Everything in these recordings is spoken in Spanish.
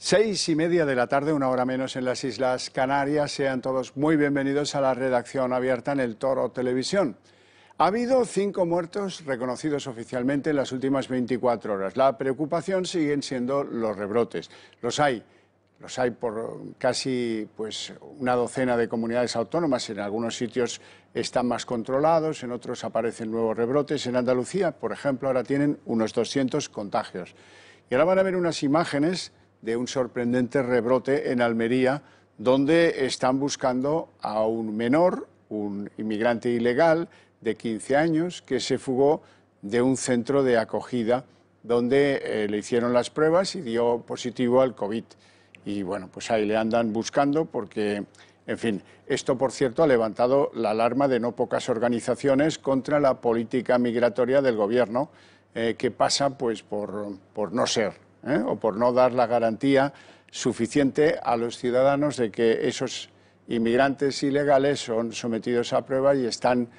6:30 de la tarde, una hora menos en las Islas Canarias. Sean todos muy bienvenidos a la redacción abierta en El Toro Televisión. Ha habido 5 muertos reconocidos oficialmente en las últimas 24 horas. La preocupación siguen siendo los rebrotes. Los hay por casi una docena de comunidades autónomas. En algunos sitios están más controlados, en otros aparecen nuevos rebrotes. En Andalucía, por ejemplo, ahora tienen unos 200 contagios. Y ahora van a ver unas imágenes de un sorprendente rebrote en Almería, donde están buscando a un menor, un inmigrante ilegal de 15 años, que se fugó de un centro de acogida donde le hicieron las pruebas y dio positivo al COVID. Y bueno, pues ahí le andan buscando porque, en fin, esto por cierto ha levantado la alarma de no pocas organizaciones contra la política migratoria del gobierno, que pasa pues por no ser, o por no dar la garantía suficiente a los ciudadanos de que esos inmigrantes ilegales son sometidos a prueba y están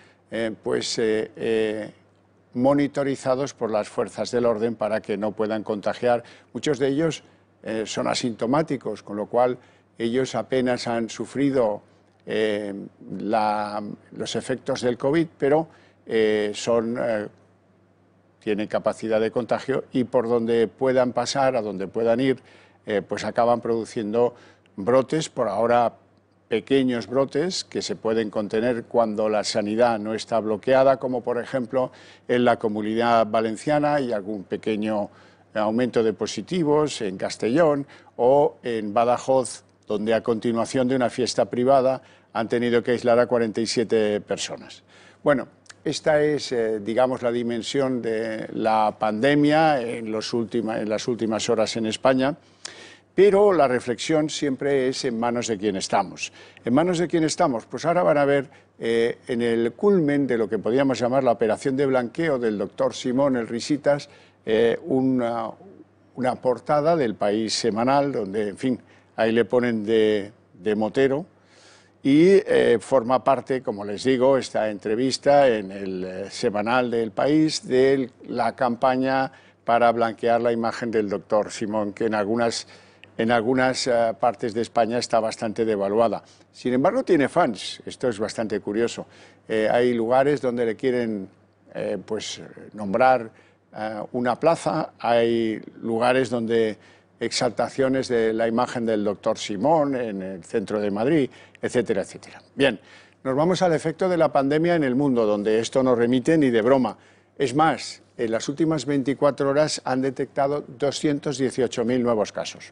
monitorizados por las fuerzas del orden para que no puedan contagiar. Muchos de ellos son asintomáticos, con lo cual ellos apenas han sufrido los efectos del COVID, pero tienen capacidad de contagio y por donde puedan pasar, a donde puedan ir, pues acaban produciendo brotes, por ahora pequeños brotes que se pueden contener cuando la sanidad no está bloqueada, como por ejemplo en la Comunidad Valenciana y algún pequeño aumento de positivos en Castellón o en Badajoz, donde a continuación de una fiesta privada han tenido que aislar a 47 personas. Bueno, esta es, digamos, la dimensión de la pandemia en las últimas horas en España, pero la reflexión siempre es en manos de quién estamos. ¿En manos de quién estamos? Pues ahora van a ver en el culmen de lo que podríamos llamar la operación de blanqueo del doctor Simón El Risitas, una portada del País semanal, donde, en fin, ahí le ponen de motero, y forma parte, como les digo, esta entrevista en el semanal del País de la campaña para blanquear la imagen del doctor Simón, que en algunas partes de España está bastante devaluada. Sin embargo, tiene fans. Esto es bastante curioso. Hay lugares donde le quieren nombrar una plaza, hay lugares donde exaltaciones de la imagen del doctor Simón en el centro de Madrid, etcétera, etcétera. Bien, nos vamos al efecto de la pandemia en el mundo, donde esto no remite ni de broma. Es más, en las últimas 24 horas han detectado 218.000 nuevos casos.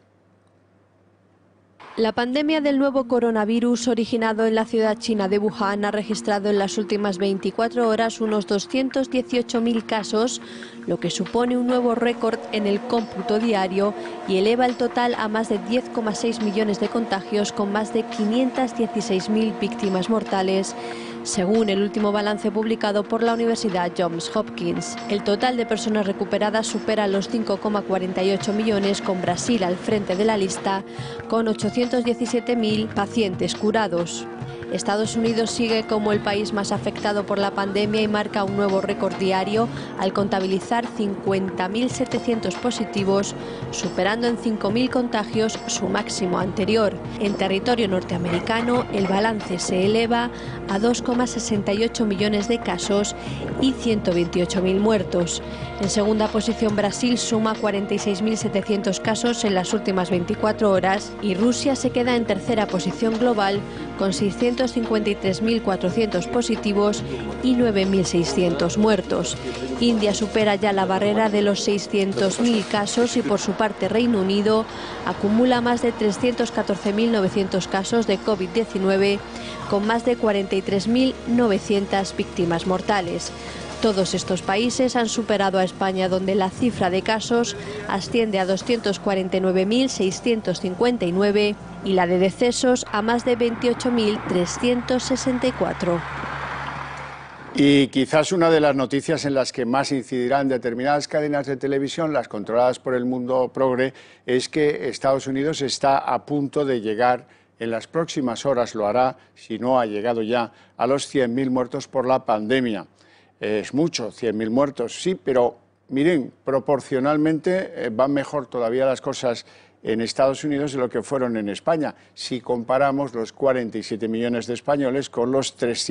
La pandemia del nuevo coronavirus originado en la ciudad china de Wuhan ha registrado en las últimas 24 horas unos 218.000 casos, lo que supone un nuevo récord en el cómputo diario y eleva el total a más de 10,6 millones de contagios con más de 516.000 víctimas mortales, según el último balance publicado por la Universidad Johns Hopkins. El total de personas recuperadas supera los 5,48 millones, con Brasil al frente de la lista, con 817.000 pacientes curados. Estados Unidos sigue como el país más afectado por la pandemia y marca un nuevo récord diario al contabilizar 50.700 positivos, superando en 5.000 contagios su máximo anterior. En territorio norteamericano, el balance se eleva a 2,68 millones de casos y 128.000 muertos. En segunda posición, Brasil suma 46.700 casos en las últimas 24 horas y Rusia se queda en tercera posición global con 653.400 positivos y 9.600 muertos. India supera ya la barrera de los 600.000 casos y por su parte Reino Unido acumula más de 314.900 casos de COVID-19 con más de 43.900 víctimas mortales. Todos estos países han superado a España, donde la cifra de casos asciende a 249.659 y la de decesos a más de 28.364. Y quizás una de las noticias en las que más incidirán determinadas cadenas de televisión, las controladas por el mundo progre, es que Estados Unidos está a punto de llegar, en las próximas horas lo hará, si no ha llegado ya, a los 100.000 muertos por la pandemia. Es mucho, 100.000 muertos, sí, pero miren, proporcionalmente van mejor todavía las cosas en Estados Unidos de lo que fueron en España, si comparamos los 47 millones de españoles con los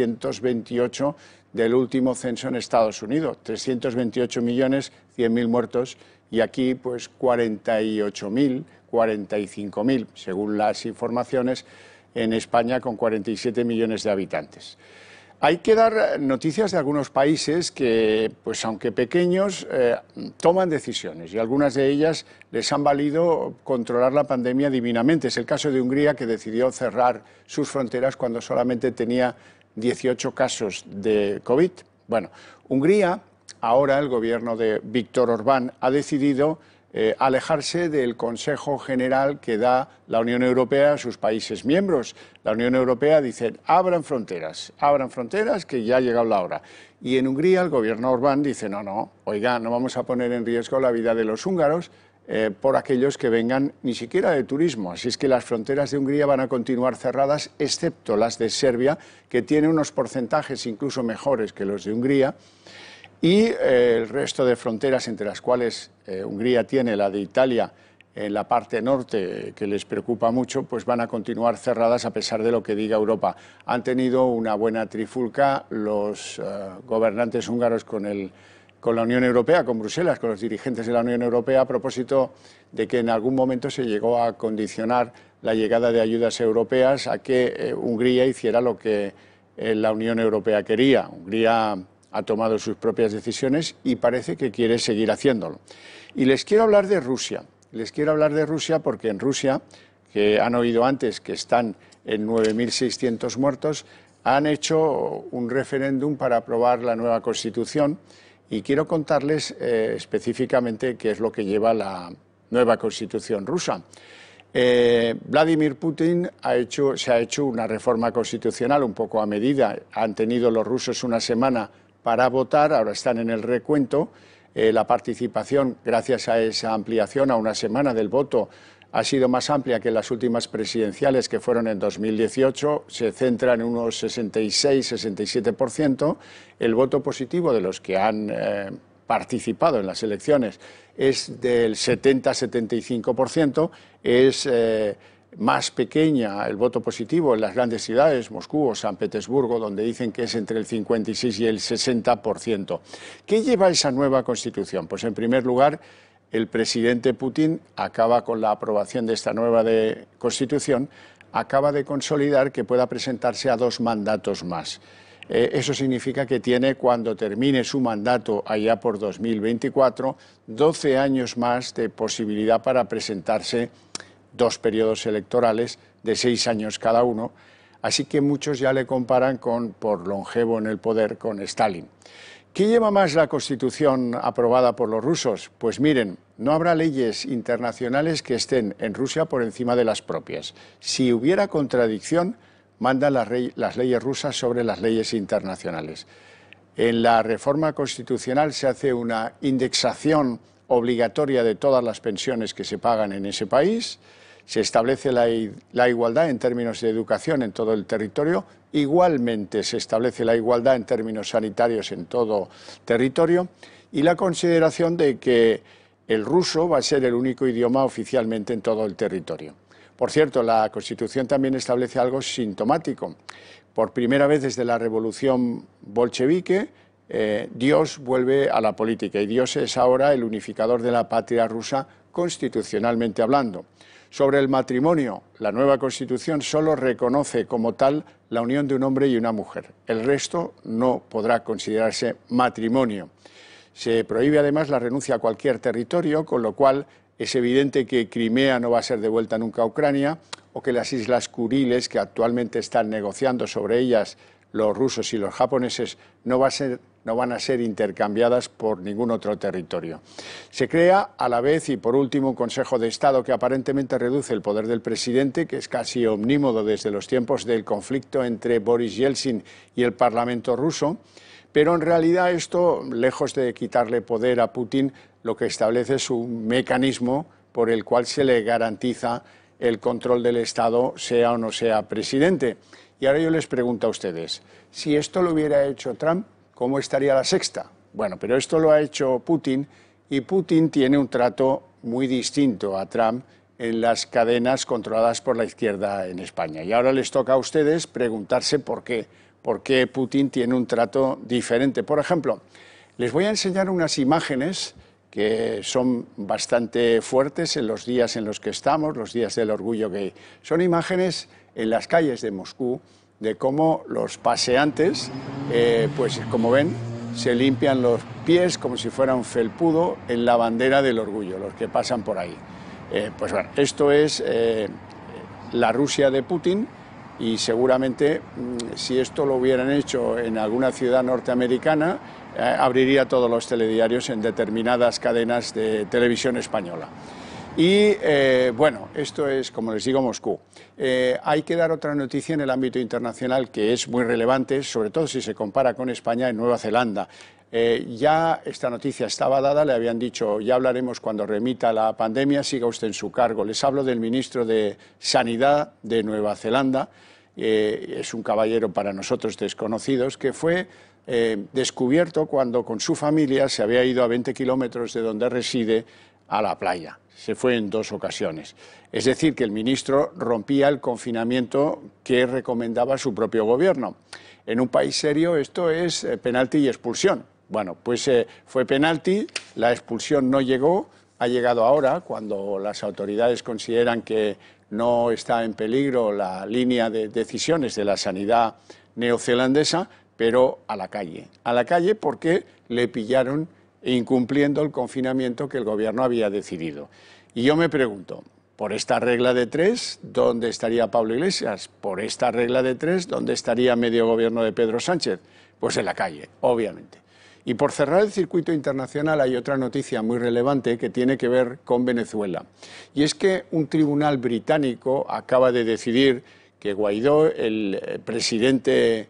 328 del último censo en Estados Unidos. 328 millones, 100.000 muertos, y aquí pues 48.000, 45.000, según las informaciones, en España con 47 millones de habitantes. Hay que dar noticias de algunos países que, pues aunque pequeños, toman decisiones, y algunas de ellas les han valido controlar la pandemia divinamente. Es el caso de Hungría, que decidió cerrar sus fronteras cuando solamente tenía 18 casos de COVID. Bueno, Hungría, ahora el gobierno de Viktor Orbán, ha decidido alejarse del Consejo General que da la Unión Europea a sus países miembros. La Unión Europea dice, abran fronteras, que ya ha llegado la hora. Y en Hungría el gobierno Orbán dice, no, oiga, no vamos a poner en riesgo la vida de los húngaros por aquellos que vengan ni siquiera de turismo. Así es que las fronteras de Hungría van a continuar cerradas, excepto las de Serbia, que tiene unos porcentajes incluso mejores que los de Hungría. Y el resto de fronteras, entre las cuales Hungría tiene la de Italia en la parte norte, que les preocupa mucho, pues van a continuar cerradas a pesar de lo que diga Europa. Han tenido una buena trifulca los gobernantes húngaros con la Unión Europea, con Bruselas, con los dirigentes de la Unión Europea, a propósito de que en algún momento se llegó a condicionar la llegada de ayudas europeas a que Hungría hiciera lo que la Unión Europea quería. Hungría ha tomado sus propias decisiones y parece que quiere seguir haciéndolo. Y les quiero hablar de Rusia. Les quiero hablar de Rusia porque en Rusia, que han oído antes que están en 9.600 muertos, han hecho un referéndum para aprobar la nueva Constitución, y quiero contarles específicamente qué es lo que lleva la nueva Constitución rusa. Vladimir Putin se ha hecho una reforma constitucional un poco a medida. Han tenido los rusos una semana para votar, ahora están en el recuento. La participación, gracias a esa ampliación a una semana del voto, ha sido más amplia que en las últimas presidenciales, que fueron en 2018, se centra en unos 66-67%. El voto positivo de los que han participado en las elecciones es del 70-75%, es más pequeña el voto positivo en las grandes ciudades, Moscú o San Petersburgo, donde dicen que es entre el 56 y el 60%. ¿Qué lleva esa nueva Constitución? Pues en primer lugar, el presidente Putin acaba con la aprobación de esta nueva Constitución, acaba de consolidar que pueda presentarse a 2 mandatos más. Eso significa que tiene, cuando termine su mandato allá por 2024, 12 años más de posibilidad para presentarse 2 periodos electorales de 6 años cada uno, así que muchos ya le comparan por longevo en el poder, con Stalin. ¿Qué lleva más la Constitución aprobada por los rusos? Pues miren, no habrá leyes internacionales que estén en Rusia por encima de las propias. Si hubiera contradicción, mandan las leyes rusas sobre las leyes internacionales. En la reforma constitucional se hace una indexación obligatoria de todas las pensiones que se pagan en ese país. Se establece la igualdad en términos de educación en todo el territorio. Igualmente se establece la igualdad en términos sanitarios en todo territorio, y la consideración de que el ruso va a ser el único idioma oficialmente en todo el territorio. Por cierto, la Constitución también establece algo sintomático. Por primera vez desde la revolución bolchevique, Dios vuelve a la política, y Dios es ahora el unificador de la patria rusa, constitucionalmente hablando. Sobre el matrimonio, la nueva Constitución solo reconoce como tal la unión de un hombre y una mujer. El resto no podrá considerarse matrimonio. Se prohíbe además la renuncia a cualquier territorio, con lo cual es evidente que Crimea no va a ser devuelta nunca a Ucrania, o que las Islas Kuriles, que actualmente están negociando sobre ellas los rusos y los japoneses, no van a ser intercambiadas por ningún otro territorio. Se crea a la vez, y por último, un Consejo de Estado que aparentemente reduce el poder del presidente, que es casi omnímodo desde los tiempos del conflicto entre Boris Yeltsin y el Parlamento ruso, pero en realidad esto, lejos de quitarle poder a Putin, lo que establece es un mecanismo por el cual se le garantiza el control del Estado, sea o no sea presidente. Y ahora yo les pregunto a ustedes, si esto lo hubiera hecho Trump, ¿cómo estaría la sexta? Bueno, pero esto lo ha hecho Putin, y Putin tiene un trato muy distinto a Trump en las cadenas controladas por la izquierda en España. Y ahora les toca a ustedes preguntarse por qué Putin tiene un trato diferente. Por ejemplo, les voy a enseñar unas imágenes que son bastante fuertes en los días en los que estamos, los días del orgullo gay. Son imágenes en las calles de Moscú de cómo los paseantes, pues como ven, se limpian los pies como si fuera un felpudo en la bandera del orgullo, los que pasan por ahí. Pues bueno, esto es la Rusia de Putin, y seguramente si esto lo hubieran hecho en alguna ciudad norteamericana, abriría todos los telediarios en determinadas cadenas de televisión española. Y bueno, esto es, como les digo, Moscú. Hay que dar otra noticia en el ámbito internacional que es muy relevante, sobre todo si se compara con España, en Nueva Zelanda. Ya esta noticia estaba dada, le habían dicho, ya hablaremos cuando remita la pandemia, siga usted en su cargo. Les hablo del ministro de Sanidad de Nueva Zelanda, es un caballero para nosotros desconocidos, que fue descubierto cuando con su familia se había ido a 20 kilómetros de donde reside a la playa. Se fue en 2 ocasiones. Es decir, que el ministro rompía el confinamiento que recomendaba su propio gobierno. En un país serio esto es penalti y expulsión. Bueno, pues fue penalti, la expulsión no llegó, ha llegado ahora, cuando las autoridades consideran que no está en peligro la línea de decisiones de la sanidad neozelandesa, pero a la calle porque le pillaron incumpliendo el confinamiento que el gobierno había decidido. Y yo me pregunto, por esta regla de 3, ¿dónde estaría Pablo Iglesias? Por esta regla de 3, ¿dónde estaría medio gobierno de Pedro Sánchez? Pues en la calle, obviamente. Y por cerrar el circuito internacional hay otra noticia muy relevante que tiene que ver con Venezuela. Y es que un tribunal británico acaba de decidir que Guaidó, el presidente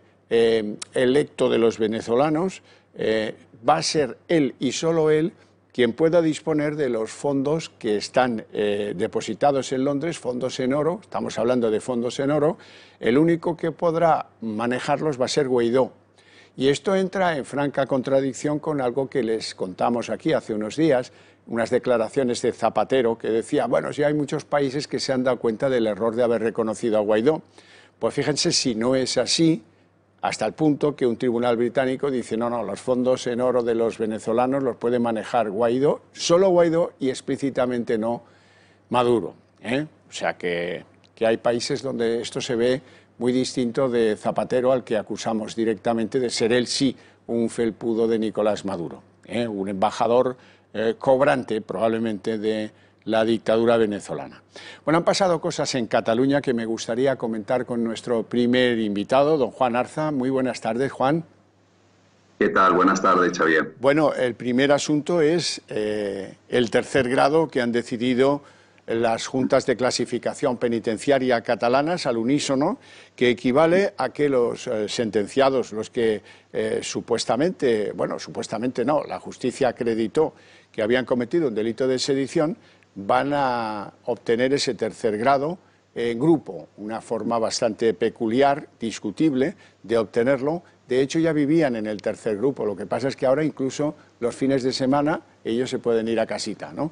electo de los venezolanos, va a ser él y solo él quien pueda disponer de los fondos que están depositados en Londres, fondos en oro, estamos hablando de fondos en oro. El único que podrá manejarlos va a ser Guaidó. Y esto entra en franca contradicción con algo que les contamos aquí hace unos días, unas declaraciones de Zapatero que decía, bueno, si hay muchos países que se han dado cuenta del error de haber reconocido a Guaidó. Pues fíjense si no es así, hasta el punto que un tribunal británico dice, no, los fondos en oro de los venezolanos los puede manejar Guaidó, solo Guaidó, y explícitamente no Maduro. O sea que hay países donde esto se ve muy distinto de Zapatero, al que acusamos directamente de ser él sí un felpudo de Nicolás Maduro, un embajador cobrante probablemente de la dictadura venezolana. Bueno, han pasado cosas en Cataluña que me gustaría comentar con nuestro primer invitado, don Juan Arza. Muy buenas tardes, Juan. ¿Qué tal? Buenas tardes, Xavier. Bueno, el primer asunto es el tercer grado que han decidido las juntas de clasificación penitenciaria catalanas al unísono, que equivale a que los sentenciados, los que supuestamente no, la justicia acreditó que habían cometido un delito de sedición, van a obtener ese tercer grado en grupo, una forma bastante peculiar, discutible, de obtenerlo. De hecho, ya vivían en el tercer grupo, lo que pasa es que ahora incluso los fines de semana ellos se pueden ir a casita, ¿no?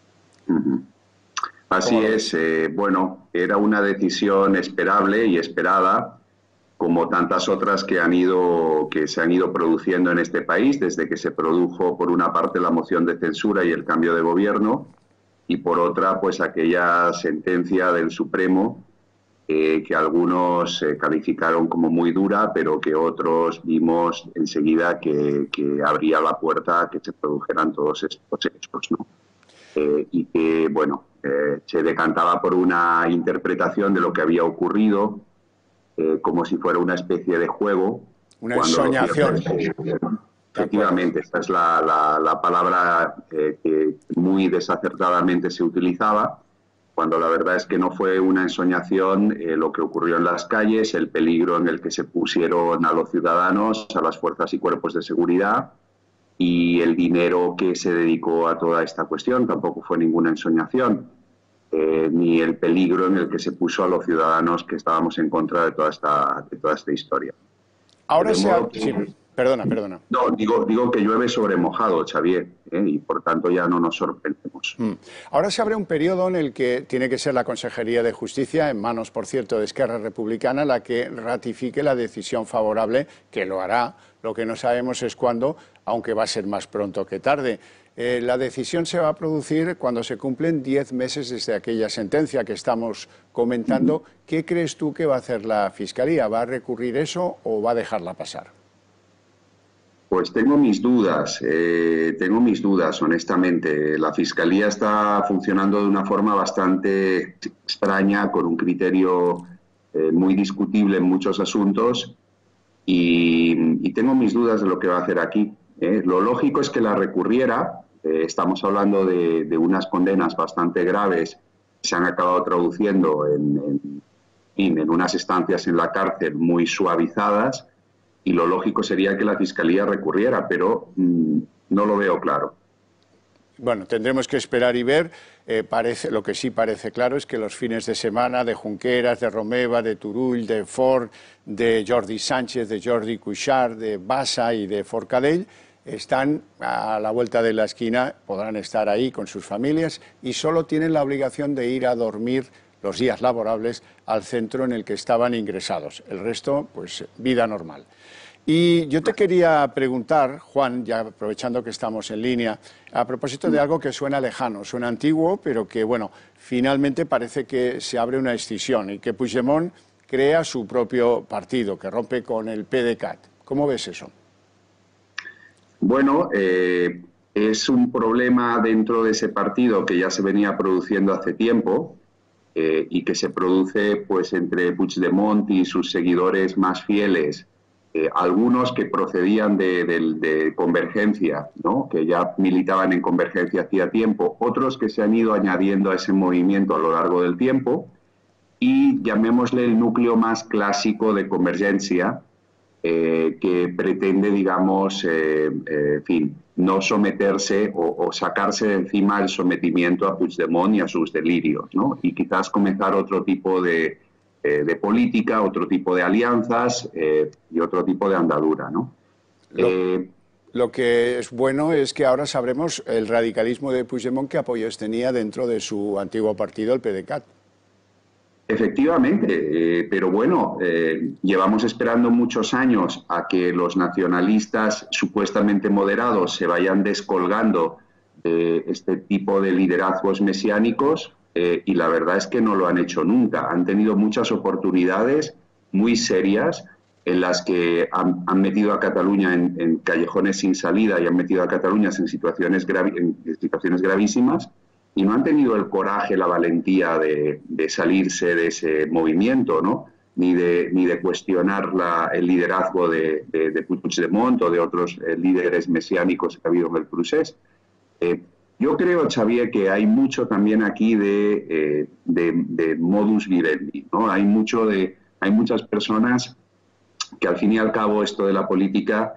Así es, bueno, era una decisión esperable y esperada, como tantas otras que se han ido produciendo en este país, desde que se produjo, por una parte, la moción de censura y el cambio de gobierno, y por otra, pues aquella sentencia del Supremo que algunos calificaron como muy dura, pero que otros vimos enseguida que abría la puerta a que se produjeran todos estos hechos, ¿no? Y que, bueno, se decantaba por una interpretación de lo que había ocurrido, como si fuera una especie de juego. Una ensoñación. Efectivamente, esta es la palabra que muy desacertadamente se utilizaba, cuando la verdad es que no fue una ensoñación lo que ocurrió en las calles, el peligro en el que se pusieron a los ciudadanos, a las fuerzas y cuerpos de seguridad, y el dinero que se dedicó a toda esta cuestión tampoco fue ninguna ensoñación, ni el peligro en el que se puso a los ciudadanos que estábamos en contra de toda esta historia. Ahora Perdona. No, digo que llueve sobre mojado, Xavier, y por tanto ya no nos sorprendemos. Ahora se abre un periodo en el que tiene que ser la Consejería de Justicia, en manos, por cierto, de Esquerra Republicana, la que ratifique la decisión favorable, que lo hará. Lo que no sabemos es cuándo, aunque va a ser más pronto que tarde. La decisión se va a producir cuando se cumplen 10 meses desde aquella sentencia que estamos comentando. ¿Qué crees tú que va a hacer la Fiscalía? ¿Va a recurrir eso o va a dejarla pasar? Pues tengo mis dudas, honestamente. La Fiscalía está funcionando de una forma bastante extraña, con un criterio muy discutible en muchos asuntos, y tengo mis dudas de lo que va a hacer aquí. Lo lógico es que la recurriera. Estamos hablando de unas condenas bastante graves que se han acabado traduciendo en unas estancias en la cárcel muy suavizadas, y lo lógico sería que la Fiscalía recurriera, pero no lo veo claro. Bueno, tendremos que esperar y ver. Lo que sí parece claro es que los fines de semana de Junqueras, de Romeva, de Turull, de Ford, de Jordi Sánchez, de Jordi Cuixart, de Bassa y de Forcadell están a la vuelta de la esquina, podrán estar ahí con sus familias y solo tienen la obligación de ir a dormir los días laborables al centro en el que estaban ingresados. El resto, pues, vida normal. Y yo te quería preguntar, Juan, ya aprovechando que estamos en línea, a propósito de algo que suena lejano, suena antiguo, pero que, bueno, finalmente parece que se abre una escisión y que Puigdemont crea su propio partido, que rompe con el PDeCAT. ¿Cómo ves eso? Bueno, es un problema dentro de ese partido que ya se venía produciendo hace tiempo, y que se produce pues entre Puigdemont y sus seguidores más fieles, algunos que procedían de Convergencia, ¿no?, que ya militaban en Convergencia hacía tiempo, otros que se han ido añadiendo a ese movimiento a lo largo del tiempo, y llamémosle el núcleo más clásico de Convergencia, que pretende, digamos, en fin, no someterse o sacarse de encima el sometimiento a Puigdemont y a sus delirios, ¿no? Y quizás comenzar otro tipo de política, otro tipo de alianzas y otro tipo de andadura, ¿no? Lo que es bueno es que ahora sabremos el radicalismo de Puigdemont, qué apoyos tenía dentro de su antiguo partido, el PDeCAT. Efectivamente, pero bueno, llevamos esperando muchos años a que los nacionalistas supuestamente moderados se vayan descolgando de este tipo de liderazgos mesiánicos, y la verdad es que no lo han hecho nunca. Han tenido muchas oportunidades muy serias en las que han metido a Cataluña en callejones sin salida y han metido a Cataluña en situaciones gravísimas, y no han tenido el coraje, la valentía de salirse de ese movimiento, ¿no? Ni de cuestionar el liderazgo de Puigdemont o de otros líderes mesiánicos que ha habido en el procés. Yo creo, Xavier, que hay mucho también aquí de modus vivendi, ¿no? Hay muchas personas que al fin y al cabo esto de la política,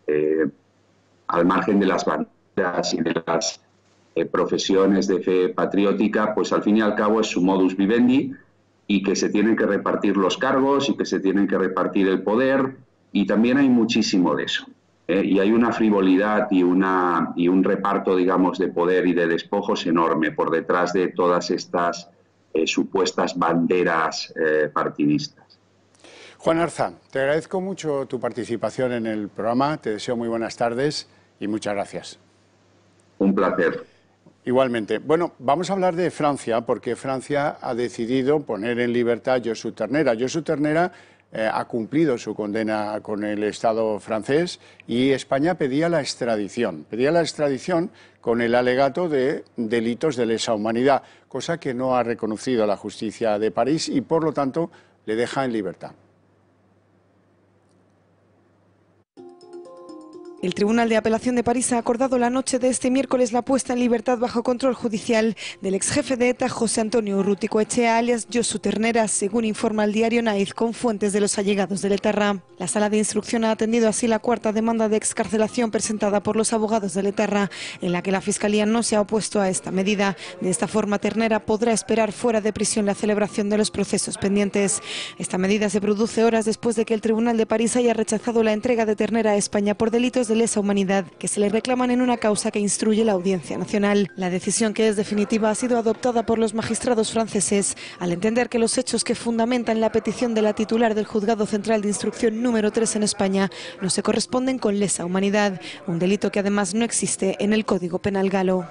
al margen de las banderas y de las profesiones de fe patriótica, pues al fin y al cabo es su modus vivendi, y que se tienen que repartir los cargos y que se tienen que repartir el poder, y también hay muchísimo de eso. Y hay una frivolidad y un reparto, digamos, de poder y de despojos enorme por detrás de todas estas supuestas banderas partidistas. Juan Arza, te agradezco mucho tu participación en el programa, te deseo muy buenas tardes y muchas gracias. Un placer. Igualmente. Bueno, vamos a hablar de Francia, porque Francia ha decidido poner en libertad a Josu Ternera. Josu Ternera ha cumplido su condena con el Estado francés y España pedía la extradición. Pedía la extradición con el alegato de delitos de lesa humanidad, cosa que no ha reconocido la justicia de París y, por lo tanto, le deja en libertad. El Tribunal de Apelación de París ha acordado la noche de este miércoles la puesta en libertad bajo control judicial del exjefe de ETA, José Antonio Urruticoechea, alias Josu Ternera, según informa el diario Naiz con fuentes de los allegados del etarra. La sala de instrucción ha atendido así la cuarta demanda de excarcelación presentada por los abogados del etarra, en la que la Fiscalía no se ha opuesto a esta medida. De esta forma, Ternera podrá esperar fuera de prisión la celebración de los procesos pendientes. Esta medida se produce horas después de que el Tribunal de París haya rechazado la entrega de Ternera a España por delitos de lesa humanidad que se le reclaman en una causa que instruye la Audiencia Nacional. La decisión, que es definitiva, ha sido adoptada por los magistrados franceses al entender que los hechos que fundamentan la petición de la titular del Juzgado Central de Instrucción número 3 en España no se corresponden con lesa humanidad, un delito que además no existe en el Código Penal galo.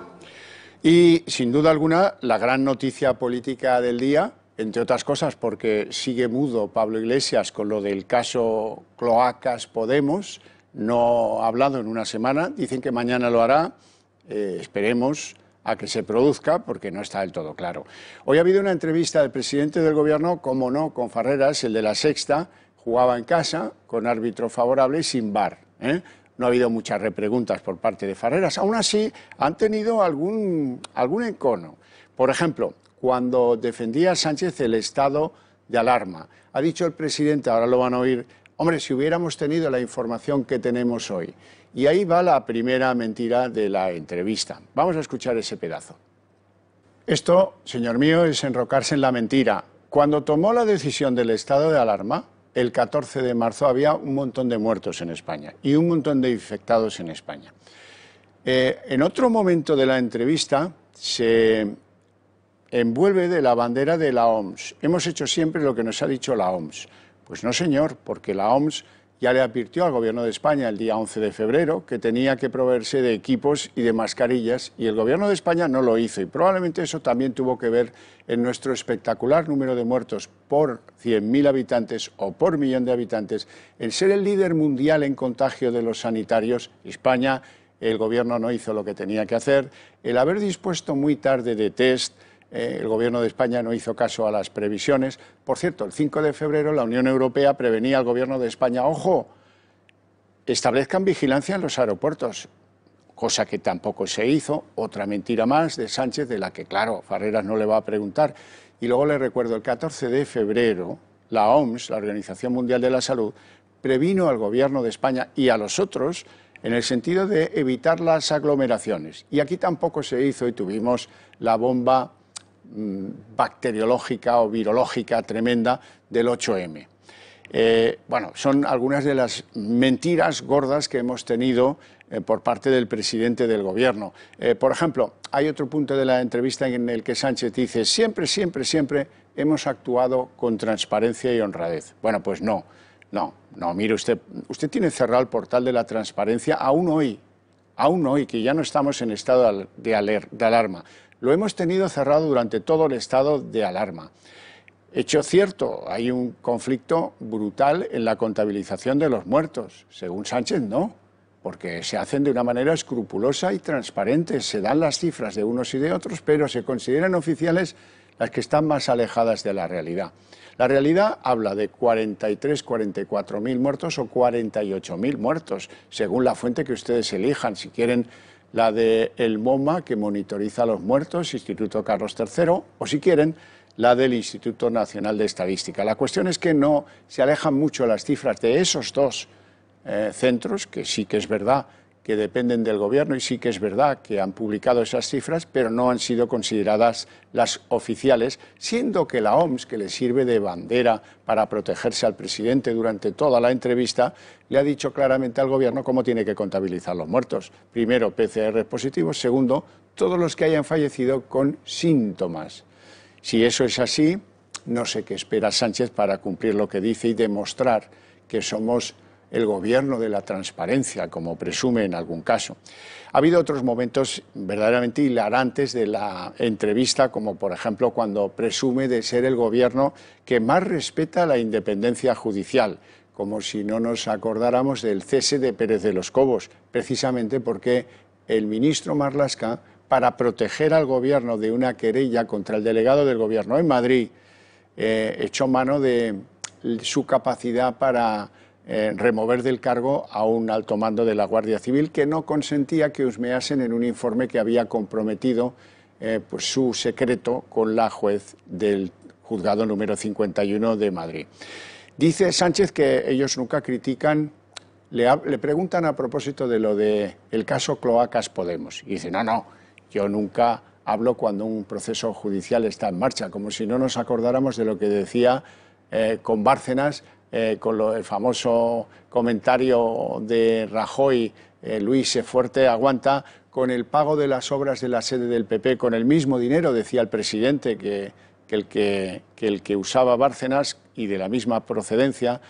Y sin duda alguna la gran noticia política del día, entre otras cosas porque sigue mudo Pablo Iglesias con lo del caso Cloacas Podemos. No ha hablado en una semana, dicen que mañana lo hará, esperemos a que se produzca porque no está del todo claro. Hoy ha habido una entrevista del presidente del gobierno, como no, con Farreras, el de La Sexta, jugaba en casa, con árbitro favorable y sin VAR. No ha habido muchas repreguntas por parte de Farreras, aún así han tenido algún encono. Por ejemplo, cuando defendía Sánchez el estado de alarma, ha dicho el presidente, ahora lo van a oír, hombre, si hubiéramos tenido la información que tenemos hoy. Y ahí va la primera mentira de la entrevista. Vamos a escuchar ese pedazo. Esto, señor mío, es enrocarse en la mentira. Cuando tomó la decisión del estado de alarma, el 14 de marzo había un montón de muertos en España y un montón de infectados en España. En otro momento de la entrevista se envuelve de la bandera de la OMS. Hemos hecho siempre lo que nos ha dicho la OMS. Pues no, señor, porque la OMS ya le advirtió al Gobierno de España el día 11 de febrero que tenía que proveerse de equipos y de mascarillas y el Gobierno de España no lo hizo y probablemente eso también tuvo que ver en nuestro espectacular número de muertos por 100.000 habitantes o por millón de habitantes, en ser el líder mundial en contagio de los sanitarios. España, el Gobierno no hizo lo que tenía que hacer, el haber dispuesto muy tarde de test. El Gobierno de España no hizo caso a las previsiones. Por cierto, el 5 de febrero la Unión Europea prevenía al Gobierno de España, ojo, establezcan vigilancia en los aeropuertos, cosa que tampoco se hizo. Otra mentira más de Sánchez, de la que, claro, Farreras no le va a preguntar. Y luego le recuerdo, el 14 de febrero, la OMS, la Organización Mundial de la Salud, previno al Gobierno de España y a los otros en el sentido de evitar las aglomeraciones. Y aquí tampoco se hizo y tuvimos la bomba bacteriológica o virológica tremenda del 8M. Bueno, son algunas de las mentiras gordas que hemos tenido por parte del presidente del gobierno. Por ejemplo, hay otro punto de la entrevista en el que Sánchez dice siempre hemos actuado con transparencia y honradez. Bueno, pues no, mire usted tiene cerrado el portal de la transparencia aún hoy, que ya no estamos en estado de alarma. Lo hemos tenido cerrado durante todo el estado de alarma. Hecho cierto, hay un conflicto brutal en la contabilización de los muertos. Según Sánchez, no, porque se hacen de una manera escrupulosa y transparente. Se dan las cifras de unos y de otros, pero se consideran oficiales las que están más alejadas de la realidad. La realidad habla de 44.000 muertos o 48.000 muertos, según la fuente que ustedes elijan. Si quieren la del MoMA, que monitoriza los muertos, Instituto Carlos III, o si quieren, la del Instituto Nacional de Estadística. La cuestión es que no se alejan mucho las cifras de esos dos centros, que sí que es verdad que dependen del gobierno y sí que es verdad que han publicado esas cifras, pero no han sido consideradas las oficiales, siendo que la OMS, que le sirve de bandera para protegerse al presidente durante toda la entrevista, le ha dicho claramente al gobierno cómo tiene que contabilizar los muertos. Primero, PCR positivos. Segundo, todos los que hayan fallecido con síntomas. Si eso es así, no sé qué espera Sánchez para cumplir lo que dice y demostrar que somos el gobierno de la transparencia, como presume en algún caso. Ha habido otros momentos verdaderamente hilarantes de la entrevista, como por ejemplo cuando presume de ser el gobierno que más respeta la independencia judicial, como si no nos acordáramos del cese de Pérez de los Cobos, precisamente porque el ministro Marlaska, para proteger al gobierno de una querella contra el delegado del gobierno en Madrid, echó mano de su capacidad para remover del cargo a un alto mando de la Guardia Civil que no consentía que husmeasen en un informe que había comprometido pues su secreto con la juez del juzgado número 51 de Madrid. Dice Sánchez que ellos nunca critican, le preguntan a propósito de lo del caso Cloacas Podemos, y dice, no, yo nunca hablo cuando un proceso judicial está en marcha, como si no nos acordáramos de lo que decía con Bárcenas, con el famoso comentario de Rajoy, Luis Fuerte aguanta, con el pago de las obras de la sede del PP, con el mismo dinero, decía el presidente, que el que usaba Bárcenas y de la misma procedencia,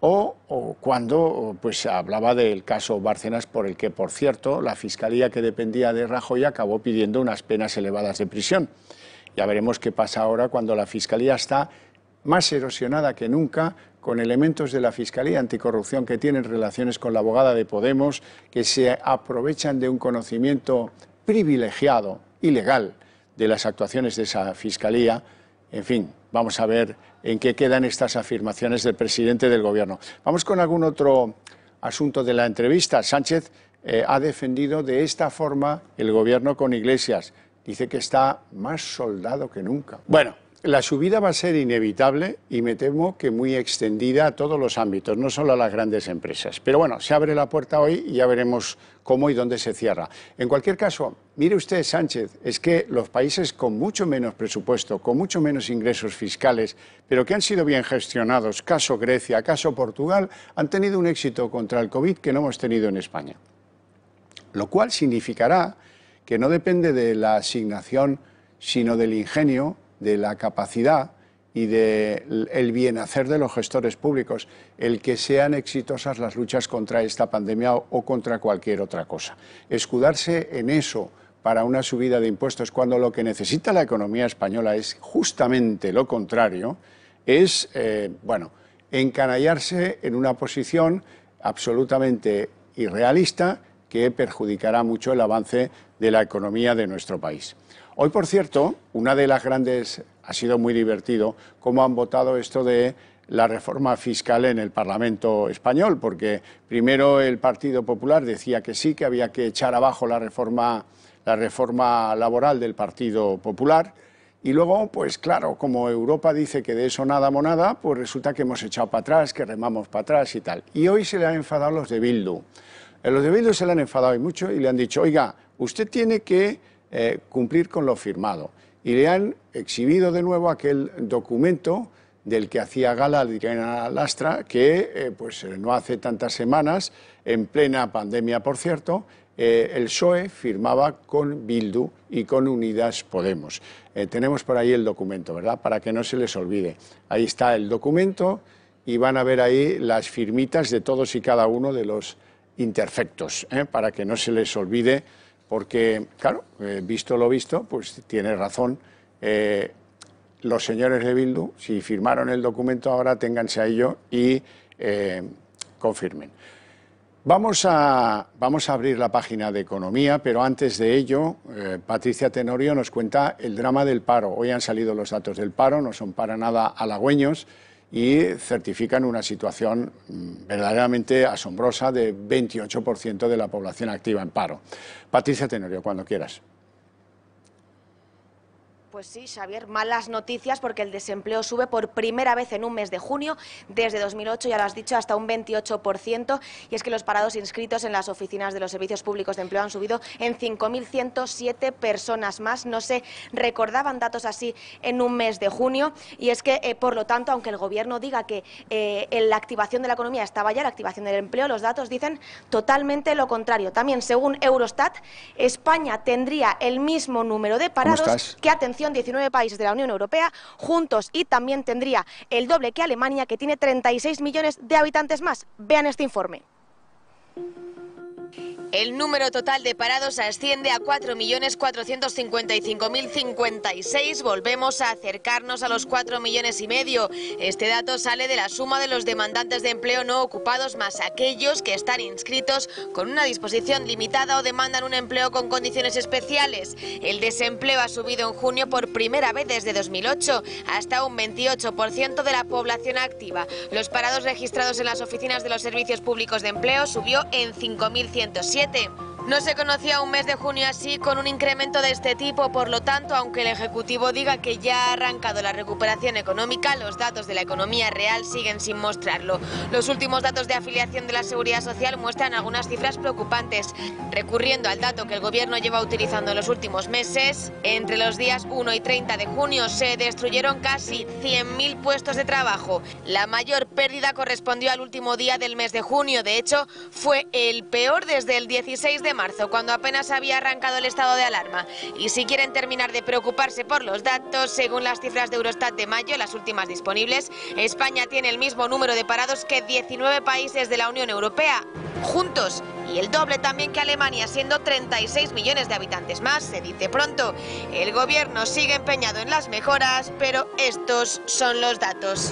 o cuando pues hablaba del caso Bárcenas, por el que, por cierto, la Fiscalía que dependía de Rajoy acabó pidiendo unas penas elevadas de prisión. Ya veremos qué pasa ahora cuando la Fiscalía está más erosionada que nunca, con elementos de la Fiscalía Anticorrupción que tienen relaciones con la abogada de Podemos, que se aprovechan de un conocimiento privilegiado, ilegal, de las actuaciones de esa Fiscalía. En fin, vamos a ver en qué quedan estas afirmaciones del presidente del Gobierno. Vamos con algún otro asunto de la entrevista. Sánchez ha defendido de esta forma el Gobierno con Iglesias. Dice que está más soldado que nunca. Bueno, la subida va a ser inevitable y me temo que muy extendida a todos los ámbitos, no solo a las grandes empresas. Pero bueno, se abre la puerta hoy y ya veremos cómo y dónde se cierra. En cualquier caso, mire usted, Sánchez, es que los países con mucho menos presupuesto, con mucho menos ingresos fiscales, pero que han sido bien gestionados, caso Grecia, caso Portugal, han tenido un éxito contra el COVID que no hemos tenido en España. Lo cual significará que no depende de la asignación, sino del ingenio, de la capacidad y del bienhacer de los gestores públicos, el que sean exitosas las luchas contra esta pandemia o contra cualquier otra cosa. Escudarse en eso para una subida de impuestos cuando lo que necesita la economía española es justamente lo contrario, es, encanallarse en una posición absolutamente irrealista que perjudicará mucho el avance de la economía de nuestro país. Hoy, por cierto, una de las grandes, ha sido muy divertido cómo han votado esto de la reforma fiscal en el Parlamento español, porque primero el Partido Popular decía que sí, que había que echar abajo la reforma laboral del Partido Popular, y luego, pues claro, como Europa dice que de eso nada monada, pues resulta que hemos echado para atrás, que remamos para atrás y tal. Y hoy se le han enfadado los de Bildu. Los de Bildu se le han enfadado y mucho y le han dicho, oiga, usted tiene que cumplir con lo firmado. Y le han exhibido de nuevo aquel documento del que hacía gala Adriana Lastra, que pues no hace tantas semanas, en plena pandemia por cierto, el PSOE firmaba con Bildu y con Unidas Podemos. Tenemos por ahí el documento, ¿verdad? Para que no se les olvide. Ahí está el documento y van a ver ahí las firmitas de todos y cada uno de los interfectos, para que no se les olvide. Porque, claro, visto lo visto, pues tiene razón. Los señores de Bildu, si firmaron el documento ahora, ténganse a ello y confirmen. Vamos a abrir la página de Economía, pero antes de ello, Patricia Tenorio nos cuenta el drama del paro. Hoy han salido los datos del paro, no son para nada halagüeños y certifican una situación verdaderamente asombrosa de 28% de la población activa en paro. Patricia Tenorio, cuando quieras. Pues sí, Xavier, malas noticias porque el desempleo sube por primera vez en un mes de junio, desde 2008, ya lo has dicho, hasta un 28%, y es que los parados inscritos en las oficinas de los servicios públicos de empleo han subido en 5.107 personas más. No se recordaban datos así en un mes de junio, y es que, por lo tanto, aunque el Gobierno diga que la activación de la economía estaba ya, la activación del empleo, los datos dicen totalmente lo contrario. También, según Eurostat, España tendría el mismo número de parados que, atención, 19 países de la Unión Europea juntos, y también tendría el doble que Alemania, que tiene 36 millones de habitantes más. Vean este informe. El número total de parados asciende a 4.455.056. Volvemos a acercarnos a los 4,5 millones. Este dato sale de la suma de los demandantes de empleo no ocupados más aquellos que están inscritos con una disposición limitada o demandan un empleo con condiciones especiales. El desempleo ha subido en junio por primera vez desde 2008 hasta un 28% de la población activa. Los parados registrados en las oficinas de los servicios públicos de empleo subió en 5.107. No se conocía un mes de junio así con un incremento de este tipo, por lo tanto, aunque el Ejecutivo diga que ya ha arrancado la recuperación económica, los datos de la economía real siguen sin mostrarlo. Los últimos datos de afiliación de la Seguridad Social muestran algunas cifras preocupantes. Recurriendo al dato que el Gobierno lleva utilizando en los últimos meses, entre los días 1 y 30 de junio se destruyeron casi 100.000 puestos de trabajo. La mayor pérdida correspondió al último día del mes de junio. De hecho, fue el peor desde el 16 de marzo, cuando apenas había arrancado el estado de alarma. Y si quieren terminar de preocuparse por los datos, según las cifras de Eurostat de mayo, las últimas disponibles, España tiene el mismo número de parados que 19 países de la Unión Europea juntos, y el doble también que Alemania, siendo 36 millones de habitantes más. Se dice pronto. El Gobierno sigue empeñado en las mejoras, pero estos son los datos.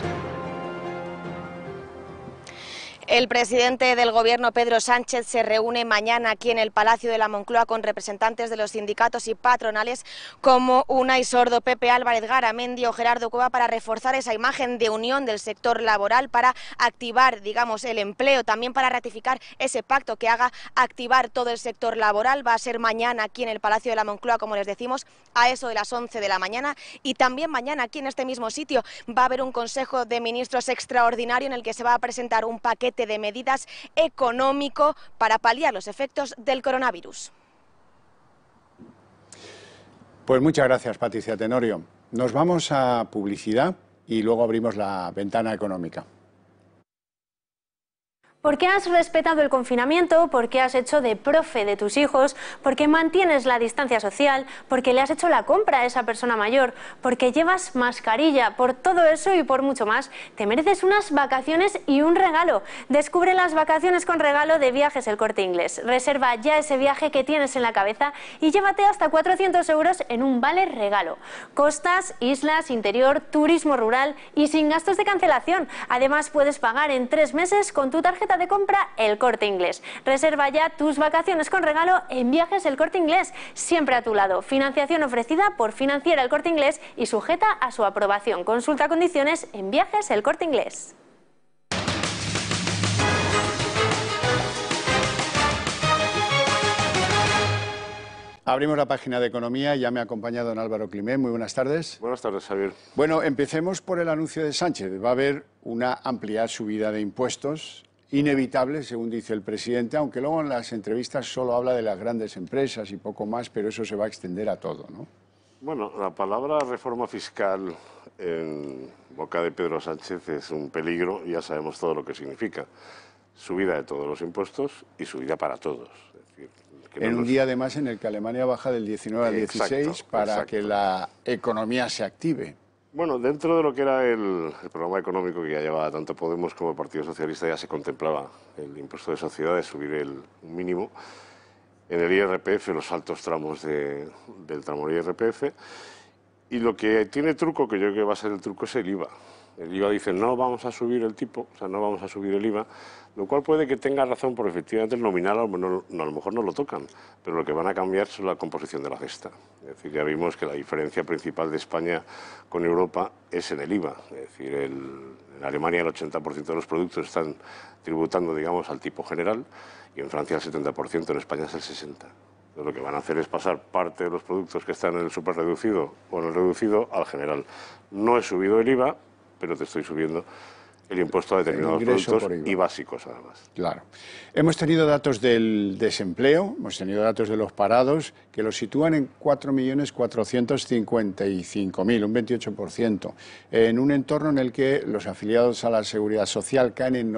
El presidente del Gobierno, Pedro Sánchez, se reúne mañana aquí en el Palacio de la Moncloa con representantes de los sindicatos y patronales como Unai Sordo, Pepe Álvarez Garamendi o Gerardo Cueva para reforzar esa imagen de unión del sector laboral, para activar, digamos, el empleo, también para ratificar ese pacto que haga activar todo el sector laboral. Va a ser mañana aquí en el Palacio de la Moncloa, como les decimos, a eso de las 11 de la mañana, y también mañana aquí en este mismo sitio va a haber un Consejo de Ministros extraordinario en el que se va a presentar un paquete de medidas económico para paliar los efectos del coronavirus. Pues muchas gracias, Patricia Tenorio. Nos vamos a publicidad y luego abrimos la ventana económica. Porque has respetado el confinamiento, porque has hecho de profe de tus hijos, porque mantienes la distancia social, porque le has hecho la compra a esa persona mayor, porque llevas mascarilla. Por todo eso y por mucho más, te mereces unas vacaciones y un regalo. Descubre las vacaciones con regalo de Viajes El Corte Inglés. Reserva ya ese viaje que tienes en la cabeza y llévate hasta 400 euros en un vale regalo. Costas, islas, interior, turismo rural y sin gastos de cancelación. Además, puedes pagar en 3 meses con tu tarjeta de compra El Corte Inglés. Reserva ya tus vacaciones con regalo en Viajes El Corte Inglés, siempre a tu lado. Financiación ofrecida por Financiera El Corte Inglés y sujeta a su aprobación. Consulta condiciones en Viajes El Corte Inglés. Abrimos la página de Economía, ya me ha acompañado don Álvaro Climent. Muy buenas tardes. Buenas tardes, Javier. Bueno, empecemos por el anuncio de Sánchez. Va a haber una amplia subida de impuestos, inevitable, según dice el presidente, aunque luego en las entrevistas solo habla de las grandes empresas y poco más, pero eso se va a extender a todo, ¿no? Bueno, la palabra reforma fiscal en boca de Pedro Sánchez es un peligro, y ya sabemos todo lo que significa. Subida de todos los impuestos y subida para todos. Es decir, en un día además en el que Alemania baja del 19 al 16 para que la economía se active. Bueno, dentro de lo que era el programa económico que ya llevaba tanto Podemos como el Partido Socialista, ya se contemplaba el impuesto de sociedades, subir un mínimo. En el IRPF, los altos tramos del tramo IRPF. Y lo que tiene truco, que yo creo que va a ser el truco, es el IVA. El IVA dice, no vamos a subir el tipo, o sea, no vamos a subir el IVA, lo cual puede que tenga razón, porque efectivamente el nominal a lo mejor no lo tocan, pero lo que van a cambiar es la composición de la cesta. Es decir, ya vimos que la diferencia principal de España con Europa es en el IVA. Es decir, en Alemania el 80% de los productos están tributando, digamos, al tipo general, y en Francia el 70%, en España es el 60%. Entonces, lo que van a hacer es pasar parte de los productos que están en el superreducido o en el reducido al general. No he subido el IVA, pero te estoy subiendo el impuesto a determinados productos y básicos, además. Claro. Hemos tenido datos del desempleo, hemos tenido datos de los parados, que los sitúan en 4.455.000, un 28%, en un entorno en el que los afiliados a la Seguridad Social caen en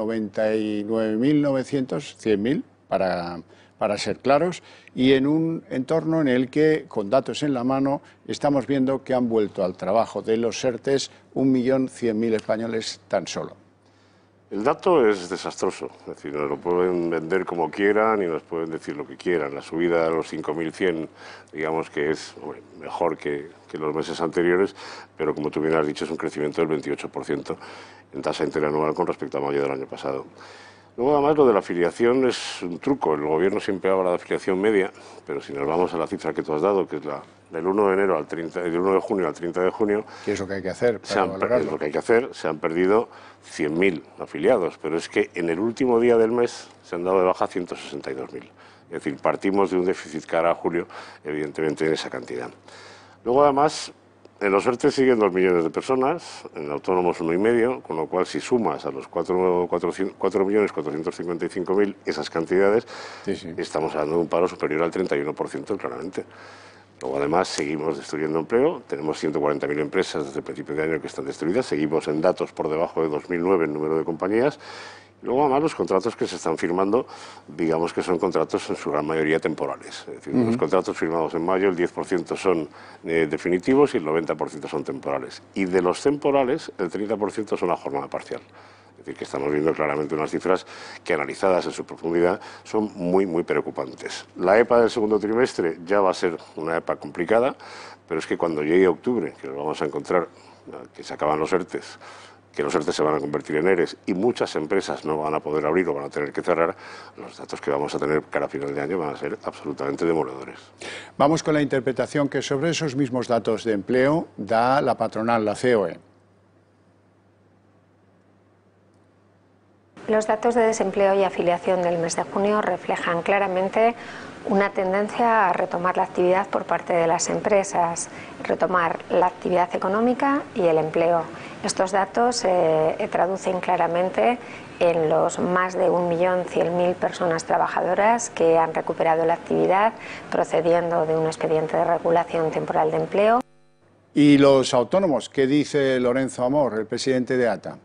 99.900, 100.000, para ser claros, y en un entorno en el que, con datos en la mano, estamos viendo que han vuelto al trabajo de los ERTES 1.100.000 españoles tan solo. El dato es desastroso, es decir, nos lo pueden vender como quieran y nos pueden decir lo que quieran. La subida a los 5.100, digamos que es mejor que los meses anteriores, pero como tú bien has dicho, es un crecimiento del 28% en tasa interanual con respecto a mayo del año pasado. Luego, además, lo de la afiliación es un truco. El gobierno siempre habla de afiliación media, pero si nos vamos a la cifra que tú has dado, que es la del 1 de enero del 1 de junio al 30 de junio, ¿qué es lo que hay que hacer? Se han perdido 100.000 afiliados, pero es que en el último día del mes se han dado de baja 162.000. Es decir, partimos de un déficit cara a julio, evidentemente, en esa cantidad. Luego, además, en los ERTE siguen 2 millones de personas, en autónomos 1,5, con lo cual si sumas a los 4.455.000 esas cantidades, estamos hablando de un paro superior al 31%, claramente. Luego, además, seguimos destruyendo empleo, tenemos 140.000 empresas desde el principio de año que están destruidas, seguimos en datos por debajo de 2009 en número de compañías. Luego, además, los contratos que se están firmando, digamos que son contratos en su gran mayoría temporales. Es decir, los contratos firmados en mayo, el 10% son definitivos y el 90% son temporales. Y de los temporales, el 30% son a jornada parcial. Es decir, que estamos viendo claramente unas cifras que, analizadas en su profundidad, son muy, muy preocupantes. La EPA del segundo trimestre ya va a ser una EPA complicada, pero es que cuando llegue octubre, que nos vamos a encontrar que se acaban los ERTES, que los ERTE se van a convertir en ERES y muchas empresas no van a poder abrir o van a tener que cerrar, los datos que vamos a tener cara a final de año van a ser absolutamente demoledores. Vamos con la interpretación que sobre esos mismos datos de empleo da la patronal, la COE. Los datos de desempleo y afiliación del mes de junio reflejan claramente una tendencia a retomar la actividad por parte de las empresas, retomar la actividad económica y el empleo. Estos datos se traducen claramente en los más de 1.100.000 personas trabajadoras que han recuperado la actividad procediendo de un expediente de regulación temporal de empleo. ¿Y los autónomos? ¿Qué dice Lorenzo Amor, el presidente de ATA?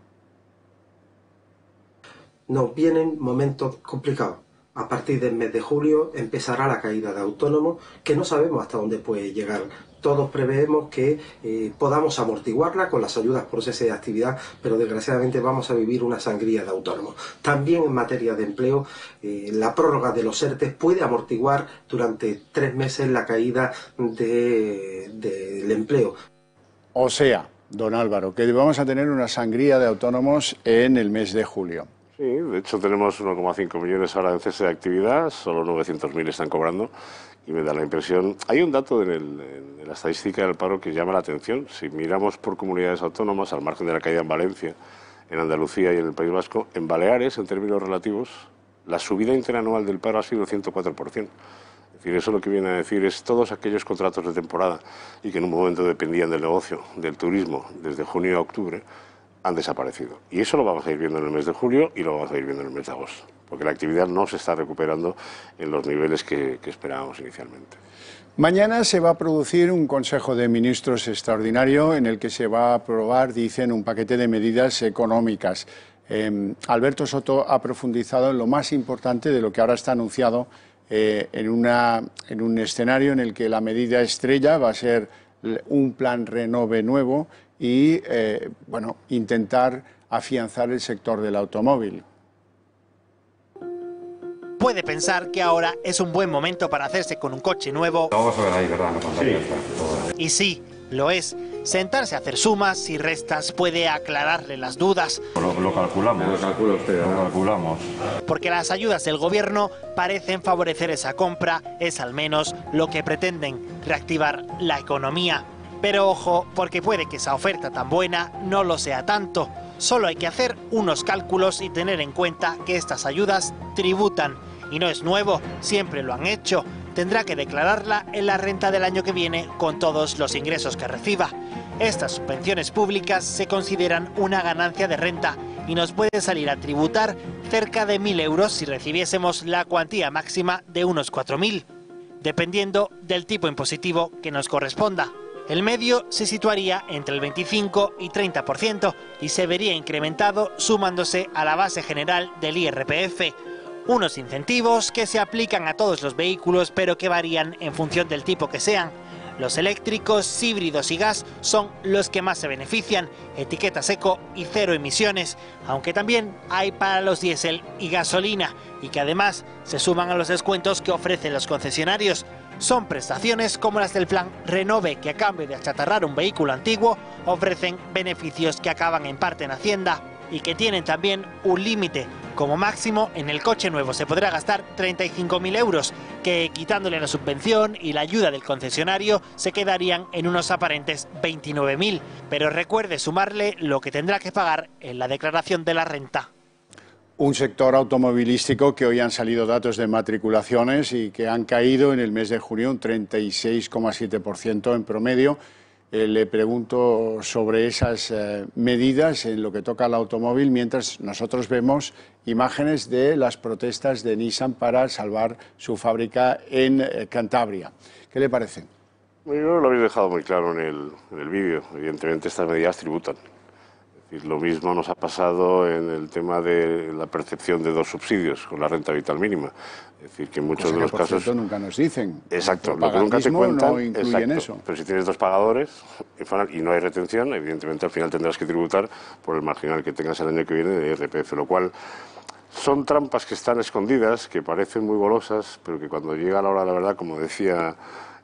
Nos vienen momentos complicados. A partir del mes de julio empezará la caída de autónomos, que no sabemos hasta dónde puede llegar. Todos preveemos que podamos amortiguarla con las ayudas por cese de actividad, pero desgraciadamente vamos a vivir una sangría de autónomos. También en materia de empleo, la prórroga de los ERTE puede amortiguar durante 3 meses la caída del empleo. O sea, don Álvaro, que vamos a tener una sangría de autónomos en el mes de julio. Sí, de hecho tenemos 1,5 millones ahora en cese de actividad, solo 900.000 están cobrando y me da la impresión... Hay un dato en la estadística del paro que llama la atención. Si miramos por comunidades autónomas, al margen de la caída en Valencia, en Andalucía y en el País Vasco, en Baleares, en términos relativos, la subida interanual del paro ha sido 104%. Es decir, eso lo que viene a decir es todos aquellos contratos de temporada y que en un momento dependían del negocio, del turismo, desde junio a octubre, han desaparecido. Y eso lo vamos a ir viendo en el mes de julio y lo vamos a ir viendo en el mes de agosto, porque la actividad no se está recuperando en los niveles que esperábamos inicialmente. Mañana se va a producir un Consejo de Ministros extraordinario en el que se va a aprobar, dicen, un paquete de medidas económicas. Alberto Soto ha profundizado en lo más importante de lo que ahora está anunciado en un escenario en el que la medida estrella va a ser un plan Renove nuevo y bueno, intentar afianzar el sector del automóvil. Puede pensar que ahora es un buen momento para hacerse con un coche nuevo. Vamos a ver ahí, ¿verdad? Y sí, lo es. Sentarse a hacer sumas y restas puede aclararle las dudas. Lo calculamos. Lo calcula usted, ¿verdad? Lo calculamos. Porque las ayudas del gobierno parecen favorecer esa compra, es al menos lo que pretenden, reactivar la economía. Pero ojo, porque puede que esa oferta tan buena no lo sea tanto. Solo hay que hacer unos cálculos y tener en cuenta que estas ayudas tributan. Y no es nuevo, siempre lo han hecho. Tendrá que declararla en la renta del año que viene con todos los ingresos que reciba. Estas subvenciones públicas se consideran una ganancia de renta y nos puede salir a tributar cerca de 1.000 euros si recibiésemos la cuantía máxima de unos 4.000, dependiendo del tipo impositivo que nos corresponda. El medio se situaría entre el 25 y 30% y se vería incrementado sumándose a la base general del IRPF. Unos incentivos que se aplican a todos los vehículos pero que varían en función del tipo que sean. Los eléctricos, híbridos y gas son los que más se benefician, etiqueta seco y cero emisiones, aunque también hay para los diésel y gasolina, y que además se suman a los descuentos que ofrecen los concesionarios. Son prestaciones como las del plan Renove, que a cambio de achatarrar un vehículo antiguo ofrecen beneficios que acaban en parte en Hacienda y que tienen también un límite. Como máximo, en el coche nuevo se podrá gastar 35.000 euros, que quitándole la subvención y la ayuda del concesionario se quedarían en unos aparentes 29.000. Pero recuerde sumarle lo que tendrá que pagar en la declaración de la renta. Un sector automovilístico que hoy han salido datos de matriculaciones y que han caído en el mes de junio un 36,7% en promedio. Le pregunto sobre esas medidas en lo que toca al automóvil, mientras nosotros vemos imágenes de las protestas de Nissan para salvar su fábrica en Cantabria. ¿Qué le parece? Yo lo habéis dejado muy claro en el vídeo. Evidentemente estas medidas tributan. Lo mismo nos ha pasado en el tema de la percepción de 2 subsidios con la renta vital mínima. Es decir, que en muchos de los casos nunca nos dicen. Exacto, lo que nunca te cuentan. No incluyen eso. Pero si tienes 2 pagadores y no hay retención, evidentemente al final tendrás que tributar por el marginal que tengas el año que viene de IRPF, lo cual son trampas que están escondidas, que parecen muy golosas, pero que cuando llega la hora de la verdad, como decía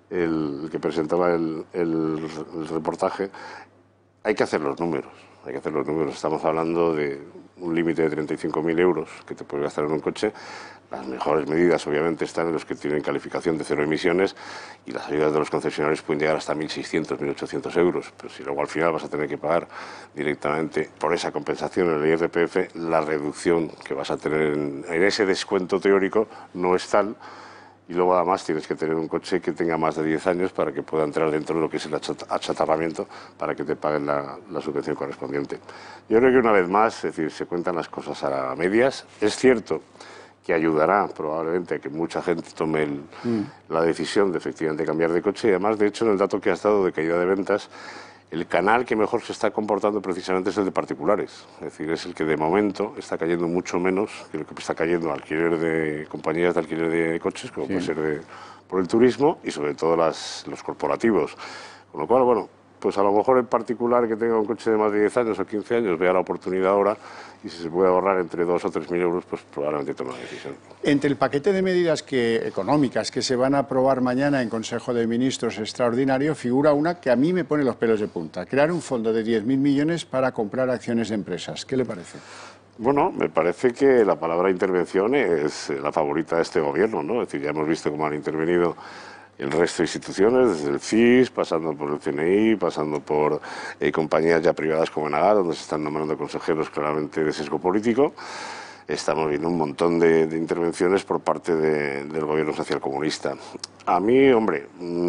el que presentaba el reportaje, hay que hacer los números. Hay que hacer los números. Estamos hablando de un límite de 35.000 euros que te puedes gastar en un coche. Las mejores medidas, obviamente, están en los que tienen calificación de 0 emisiones y las ayudas de los concesionarios pueden llegar hasta 1.600, 1.800 euros. Pero si luego al final vas a tener que pagar directamente por esa compensación en el IRPF, la reducción que vas a tener en ese descuento teórico no es tal. Y luego además tienes que tener un coche que tenga más de 10 años para que pueda entrar dentro de lo que es el achatarramiento para que te paguen la subvención correspondiente. Yo creo que una vez más, es decir, se cuentan las cosas a medias. Es cierto que ayudará probablemente a que mucha gente tome la decisión de efectivamente cambiar de coche y además, de hecho, en el dato que has dado de caída de ventas, el canal que mejor se está comportando precisamente es el de particulares. Es decir, es el que de momento está cayendo mucho menos que lo que está cayendo alquiler de compañías de alquiler de coches, como puede ser por el turismo y sobre todo los corporativos. Con lo cual, bueno, pues a lo mejor el particular que tenga un coche de más de 10 años o 15 años vea la oportunidad ahora y si se puede ahorrar entre 2.000 o 3.000 euros, pues probablemente tome una decisión. Entre el paquete de medidas económicas que se van a aprobar mañana en Consejo de Ministros extraordinario figura una que a mí me pone los pelos de punta: crear un fondo de 10.000 millones para comprar acciones de empresas. ¿Qué le parece? Bueno, me parece que la palabra intervención es la favorita de este gobierno, ¿no? Es decir, ya hemos visto cómo han intervenido el resto de instituciones, desde el CIS, pasando por el CNI, pasando por compañías ya privadas como Enagas, donde se están nombrando consejeros claramente de sesgo político. Estamos viendo un montón de intervenciones por parte del gobierno socialcomunista. A mí, hombre,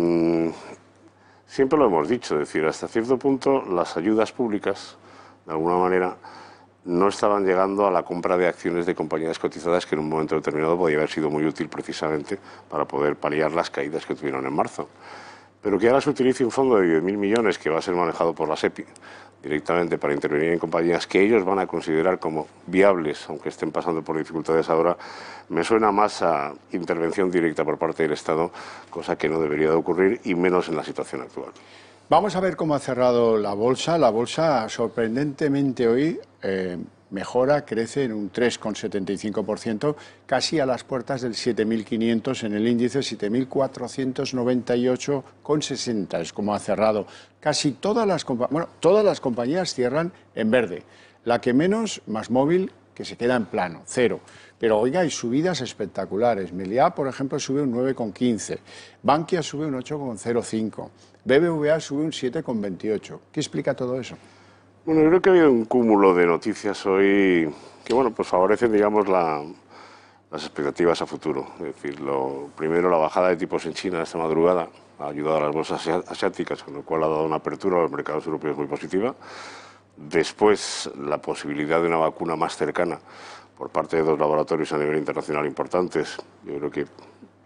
siempre lo hemos dicho, es decir, hasta cierto punto las ayudas públicas, de alguna manera, no estaban llegando a la compra de acciones de compañías cotizadas que en un momento determinado podía haber sido muy útil precisamente para poder paliar las caídas que tuvieron en marzo. Pero que ahora se utilice un fondo de 10.000 millones que va a ser manejado por la SEPI directamente para intervenir en compañías que ellos van a considerar como viables, aunque estén pasando por dificultades ahora, me suena más a intervención directa por parte del Estado, cosa que no debería de ocurrir y menos en la situación actual. Vamos a ver cómo ha cerrado la bolsa. La bolsa, sorprendentemente hoy, mejora, crece en un 3,75%, casi a las puertas del 7.500 en el índice, 7.498,60 es como ha cerrado. Casi todas las compañías cierran en verde. La que menos, MásMóvil, que se queda en plano, 0. Pero oiga, hay subidas espectaculares. Meliá, por ejemplo, sube un 9,15. Bankia sube un 8,05. BBVA sube un 7,28. ¿Qué explica todo eso? Bueno, yo creo que ha habido un cúmulo de noticias hoy que, bueno, pues favorecen, digamos, las expectativas a futuro. Es decir, primero, la bajada de tipos en China esta madrugada ha ayudado a las bolsas asiáticas, con lo cual ha dado una apertura a los mercados europeos muy positiva. Después, la posibilidad de una vacuna más cercana por parte de 2 laboratorios a nivel internacional importantes, yo creo que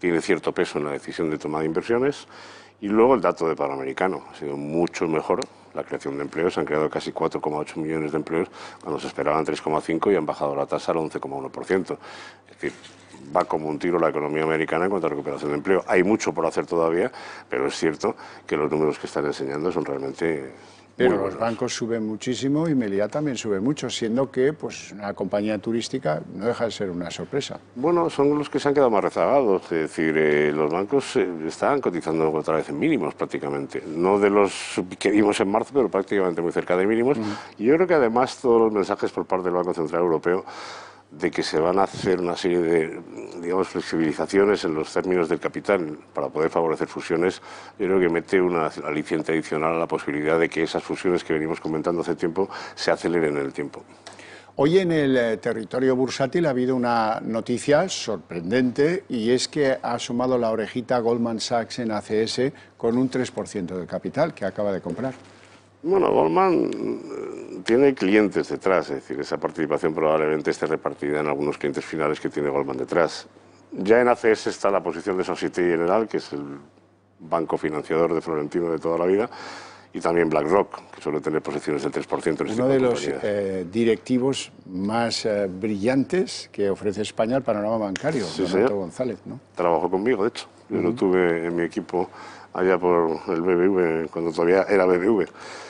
tiene cierto peso en la decisión de toma de inversiones. Y luego el dato de paro americano ha sido mucho mejor. La creación de empleos, han creado casi 4,8 millones de empleos cuando se esperaban 3,5 y han bajado la tasa al 11,1%. Es decir, va como un tiro la economía americana en cuanto a recuperación de empleo. Hay mucho por hacer todavía, pero es cierto que los números que están enseñando son realmente... Pero los bancos suben muchísimo y Meliá también sube mucho, siendo que pues, una compañía turística no deja de ser una sorpresa. Bueno, son los que se han quedado más rezagados, es decir, los bancos están cotizando otra vez en mínimos prácticamente, no de los que vimos en marzo, pero prácticamente muy cerca de mínimos. Y yo creo que además todos los mensajes por parte del Banco Central Europeo de que se van a hacer una serie de, digamos, flexibilizaciones en los términos del capital para poder favorecer fusiones, yo creo que mete una aliciente adicional a la posibilidad de que esas fusiones que venimos comentando hace tiempo se aceleren en el tiempo. Hoy en el territorio bursátil ha habido una noticia sorprendente y es que ha asomado la orejita Goldman Sachs en ACS con un 3% del capital que acaba de comprar. Bueno, Goldman tiene clientes detrás, es decir, esa participación probablemente esté repartida en algunos clientes finales que tiene Goldman detrás. Ya en ACS está la posición de Société Générale, que es el banco financiador de Florentino de toda la vida, y también BlackRock, que suele tener posiciones del 3% en este Uno de los directivos más brillantes que ofrece España al panorama bancario, sí, Donato González, ¿no? Trabajó conmigo, de hecho. Yo lo tuve en mi equipo allá por el BBV, cuando todavía era BBV.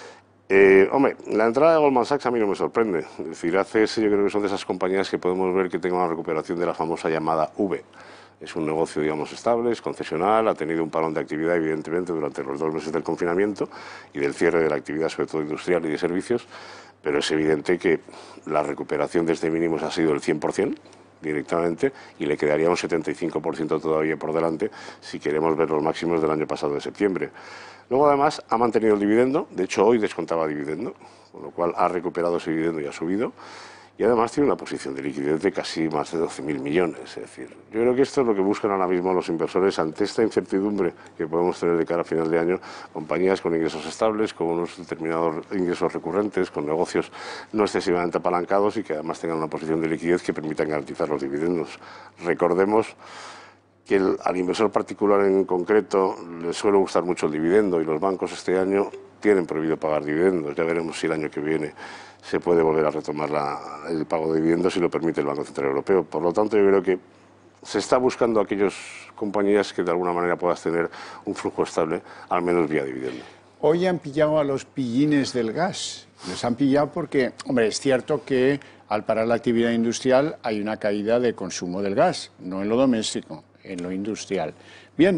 Hombre, la entrada de Goldman Sachs a mí no me sorprende. Es decir, ACS yo creo que son de esas compañías que podemos ver que tengan una recuperación de la famosa llamada V. Es un negocio, digamos, estable, es concesional, ha tenido un parón de actividad, evidentemente, durante los 2 meses del confinamiento y del cierre de la actividad, sobre todo industrial y de servicios, pero es evidente que la recuperación desde mínimos ha sido el 100%, directamente, y le quedaría un 75% todavía por delante si queremos ver los máximos del año pasado de septiembre. Luego, además, ha mantenido el dividendo, de hecho hoy descontaba dividendo, con lo cual ha recuperado ese dividendo y ha subido, y además tiene una posición de liquidez de casi más de 12.000 millones. Es decir, yo creo que esto es lo que buscan ahora mismo los inversores ante esta incertidumbre que podemos tener de cara a final de año, compañías con ingresos estables, con unos determinados ingresos recurrentes, con negocios no excesivamente apalancados y que además tengan una posición de liquidez que permitan garantizar los dividendos. Recordemos que al inversor particular en concreto le suele gustar mucho el dividendo y los bancos este año tienen prohibido pagar dividendos. Ya veremos si el año que viene se puede volver a retomar el pago de dividendos si lo permite el Banco Central Europeo. Por lo tanto, yo creo que se está buscando aquellas compañías que de alguna manera puedas tener un flujo estable, al menos vía dividendo. Hoy han pillado a los pillines del gas. Les han pillado porque, hombre, es cierto que al parar la actividad industrial hay una caída de consumo del gas, no en lo doméstico, en lo industrial. Bien,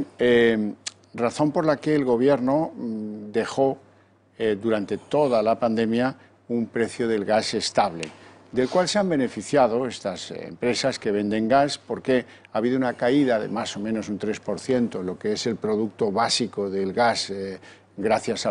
razón por la que el Gobierno dejó durante toda la pandemia un precio del gas estable, del cual se han beneficiado estas empresas que venden gas porque ha habido una caída de más o menos un 3%, lo que es el producto básico del gas, gracias a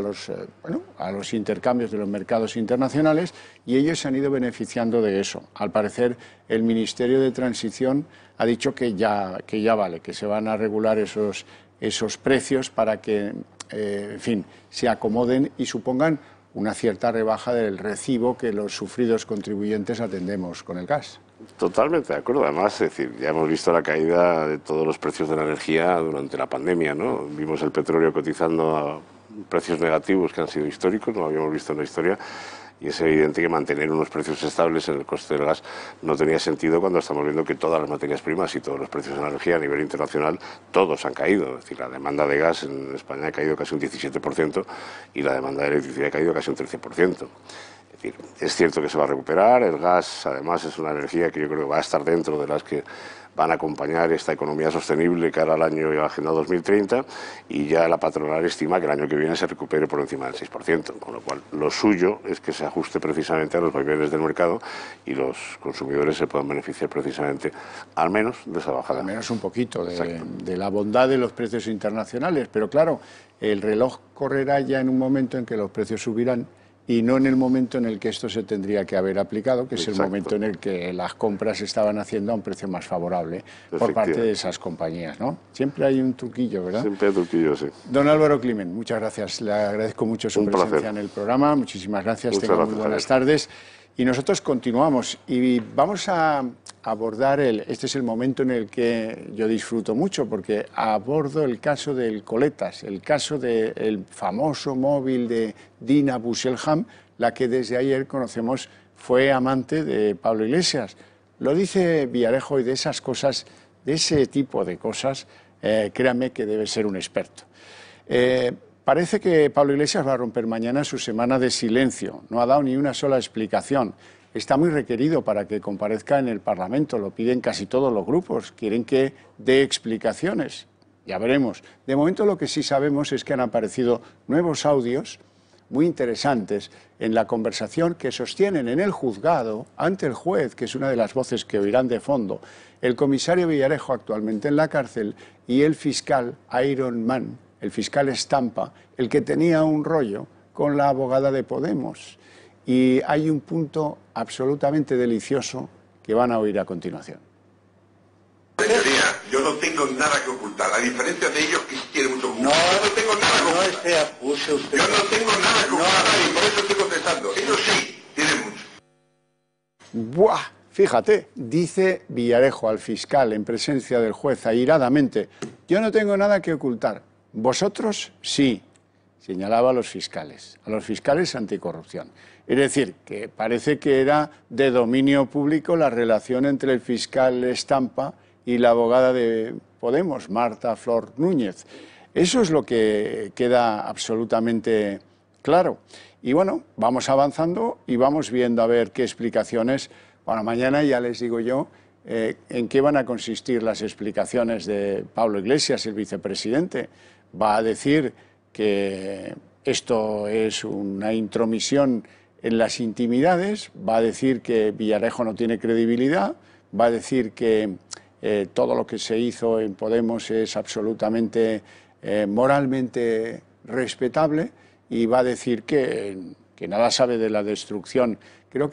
los intercambios de los mercados internacionales, y ellos se han ido beneficiando de eso. Al parecer, el Ministerio de Transición ha dicho que ya vale, que se van a regular esos precios para que, en fin, se acomoden y supongan una cierta rebaja del recibo que los sufridos contribuyentes atendemos con el gas. Totalmente de acuerdo. Además, es decir, ya hemos visto la caída de todos los precios de la energía durante la pandemia, ¿no? Vimos el petróleo cotizando a precios negativos que han sido históricos, no lo habíamos visto en la historia, y es evidente que mantener unos precios estables en el coste del gas no tenía sentido cuando estamos viendo que todas las materias primas y todos los precios de la energía a nivel internacional, todos han caído. Es decir, la demanda de gas en España ha caído casi un 17% y la demanda de electricidad ha caído casi un 13%. Es decir, es cierto que se va a recuperar, el gas además es una energía que yo creo que va a estar dentro de las que van a acompañar esta economía sostenible cara al año y a la Agenda 2030, y ya la patronal estima que el año que viene se recupere por encima del 6%, con lo cual lo suyo es que se ajuste precisamente a los vaivenes del mercado y los consumidores se puedan beneficiar precisamente al menos de esa bajada. Al menos un poquito de la bondad de los precios internacionales, pero claro, el reloj correrá ya en un momento en que los precios subirán y no en el momento en el que esto se tendría que haber aplicado, que es el momento en el que las compras se estaban haciendo a un precio más favorable por parte de esas compañías, ¿no? Siempre hay un truquillo, ¿verdad? Siempre hay truquillo, sí. Don Álvaro Climent, muchas gracias. Le agradezco mucho su presencia en el programa. Muchísimas gracias. Tenga muy buenas tardes. Y nosotros continuamos y vamos a abordar, este es el momento en el que yo disfruto mucho, porque abordo el caso del Coletas, el caso del famoso móvil de Dina Busselham, la que desde ayer conocemos fue amante de Pablo Iglesias. Lo dice Villarejo, y de esas cosas, de ese tipo de cosas, créanme que debe ser un experto. Parece que Pablo Iglesias va a romper mañana su semana de silencio. No ha dado ni una sola explicación. Está muy requerido para que comparezca en el Parlamento. Lo piden casi todos los grupos. Quieren que dé explicaciones. Ya veremos. De momento lo que sí sabemos es que han aparecido nuevos audios muy interesantes en la conversación que sostienen en el juzgado ante el juez, que es una de las voces que oirán de fondo, el comisario Villarejo, actualmente en la cárcel, y el fiscal Iron Man, el fiscal Estampa, el que tenía un rollo con la abogada de Podemos. Y hay un punto absolutamente delicioso que van a oír a continuación. Señoría, yo no tengo nada que ocultar, a diferencia de ellos que quieren mucho ocultar. Yo no tengo nada que ocultar. Yo no tengo nada que ocultar y por eso estoy contestando. Ellos sí, tienen mucho. ¡Buah! Fíjate, dice Villarejo al fiscal en presencia del juez airadamente: yo no tengo nada que ocultar. Vosotros sí, señalaba a los fiscales anticorrupción. Es decir, que parece que era de dominio público la relación entre el fiscal Estampa y la abogada de Podemos, Marta Flor Núñez. Eso es lo que queda absolutamente claro. Y bueno, vamos avanzando y vamos viendo a ver qué explicaciones. Bueno, mañana ya les digo yo en qué van a consistir las explicaciones de Pablo Iglesias, el vicepresidente. Va a decir que esto es una intromisión en las intimidades, va a decir que Villarejo no tiene credibilidad, va a decir que todo lo que se hizo en Podemos es absolutamente moralmente respetable, y va a decir que nada sabe de la destrucción. Creo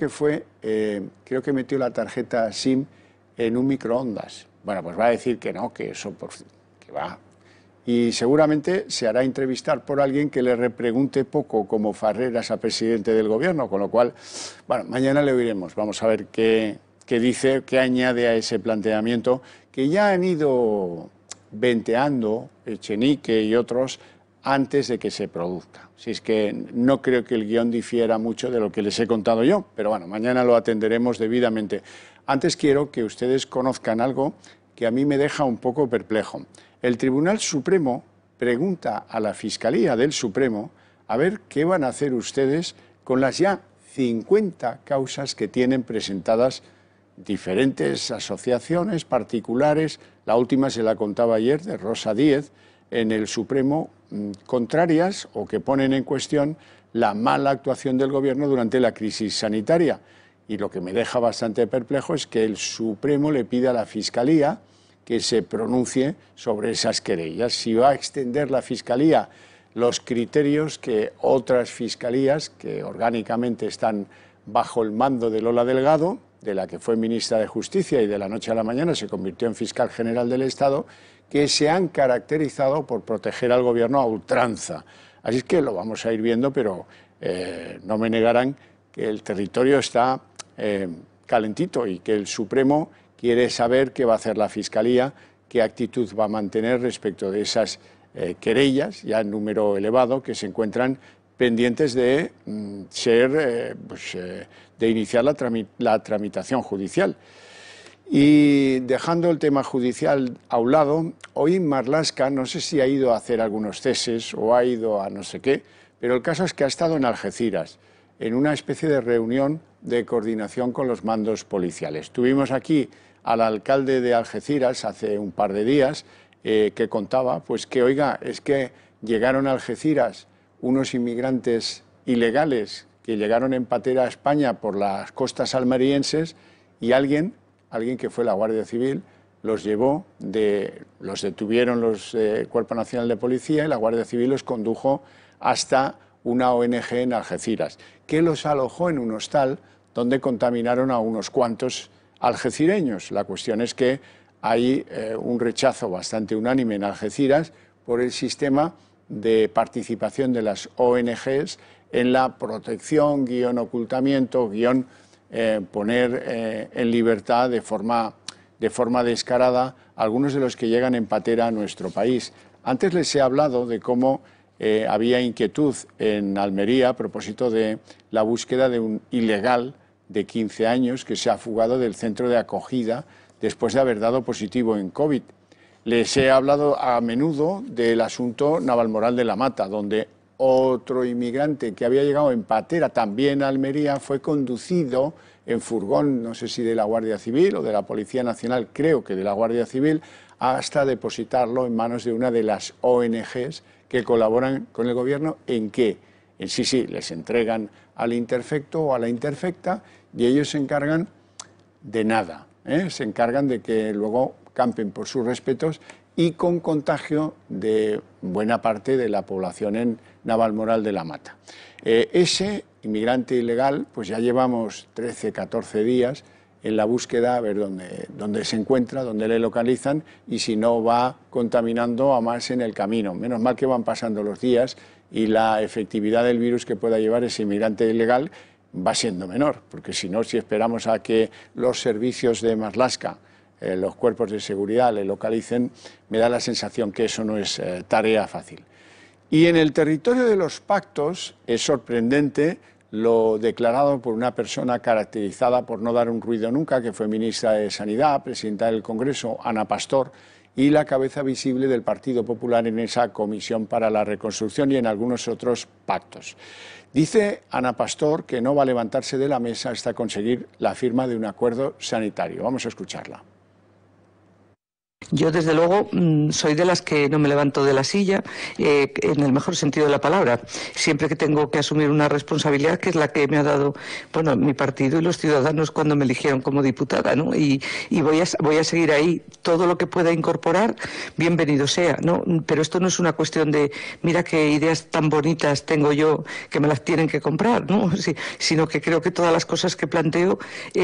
que metió la tarjeta SIM en un microondas. Bueno, pues va a decir que no, que eso que va. Y seguramente se hará entrevistar por alguien que le repregunte poco, como Farreras a presidente del gobierno, con lo cual, bueno, mañana le oiremos. Vamos a ver qué dice, qué añade a ese planteamiento que ya han ido venteando Echenique y otros antes de que se produzca. Si es que no creo que el guión difiera mucho de lo que les he contado yo, pero bueno, mañana lo atenderemos debidamente. Antes quiero que ustedes conozcan algo que a mí me deja un poco perplejo. El Tribunal Supremo pregunta a la Fiscalía del Supremo a ver qué van a hacer ustedes con las ya 50 causas que tienen presentadas diferentes asociaciones particulares. La última se la contaba ayer, de Rosa Díez, en el Supremo, contrarias o que ponen en cuestión la mala actuación del Gobierno durante la crisis sanitaria. Y lo que me deja bastante perplejo es que el Supremo le pide a la Fiscalía que se pronuncie sobre esas querellas. Si va a extender la Fiscalía los criterios que otras fiscalías, que orgánicamente están bajo el mando de Lola Delgado, de la que fue ministra de Justicia y de la noche a la mañana se convirtió en fiscal general del Estado, que se han caracterizado por proteger al Gobierno a ultranza. Así es que lo vamos a ir viendo, pero no me negarán que el territorio está calentito y que el Supremo quiere saber qué va a hacer la Fiscalía, qué actitud va a mantener respecto de esas querellas, ya en número elevado, que se encuentran pendientes de de iniciar la tramitación judicial. Y dejando el tema judicial a un lado, hoy Marlaska, no sé si ha ido a hacer algunos ceses o ha ido a no sé qué, pero el caso es que ha estado en Algeciras, en una especie de reunión de coordinación con los mandos policiales. Tuvimos aquí al alcalde de Algeciras hace un par de días que contaba pues que, oiga, es que llegaron a Algeciras unos inmigrantes ilegales que llegaron en patera a España por las costas almerienses y alguien que fue la Guardia Civil los llevó, los detuvieron los Cuerpo Nacional de Policía y la Guardia Civil los condujo hasta una ONG en Algeciras, que los alojó en un hostal donde contaminaron a unos cuantos algecireños. La cuestión es que hay un rechazo bastante unánime en Algeciras por el sistema de participación de las ONGs en la protección, ocultamiento, poner en libertad de forma descarada a algunos de los que llegan en patera a nuestro país. Antes les he hablado de cómo había inquietud en Almería a propósito de la búsqueda de un ilegal de 15 años que se ha fugado del centro de acogida después de haber dado positivo en COVID. Les he hablado a menudo del asunto Navalmoral de la Mata, donde otro inmigrante que había llegado en patera también a Almería fue conducido en furgón, no sé si de la Guardia Civil o de la Policía Nacional, creo que de la Guardia Civil, hasta depositarlo en manos de una de las ONGs que colaboran con el gobierno. ¿En qué? En sí, les entregan al interfecto o a la interfecta y ellos se encargan de nada, se encargan de que luego campen por sus respetos y con contagio de buena parte de la población en Navalmoral de la Mata. Ese inmigrante ilegal, pues ya llevamos 13, 14 días en la búsqueda a ver dónde se encuentra, dónde le localizan y si no va contaminando a más en el camino. Menos mal que van pasando los días y la efectividad del virus que pueda llevar ese inmigrante ilegal va siendo menor, porque si no, si esperamos a que los servicios de Marlaska, los cuerpos de seguridad le localicen, me da la sensación que eso no es tarea fácil. Y en el territorio de los pactos es sorprendente lo declarado por una persona caracterizada por no dar un ruido nunca, que fue ministra de Sanidad, presidenta del Congreso, Ana Pastor, y la cabeza visible del Partido Popular en esa Comisión para la Reconstrucción y en algunos otros pactos. Dice Ana Pastor que no va a levantarse de la mesa hasta conseguir la firma de un acuerdo sanitario. Vamos a escucharla. Yo, desde luego, soy de las que no me levanto de la silla, en el mejor sentido de la palabra, siempre que tengo que asumir una responsabilidad que es la que me ha dado, bueno, mi partido y los ciudadanos cuando me eligieron como diputada, ¿no? Y voy a seguir ahí. Todo lo que pueda incorporar, bienvenido sea, ¿no? Pero esto no es una cuestión de, mira qué ideas tan bonitas tengo yo que me las tienen que comprar, ¿no? Sí, sino que creo que todas las cosas que planteo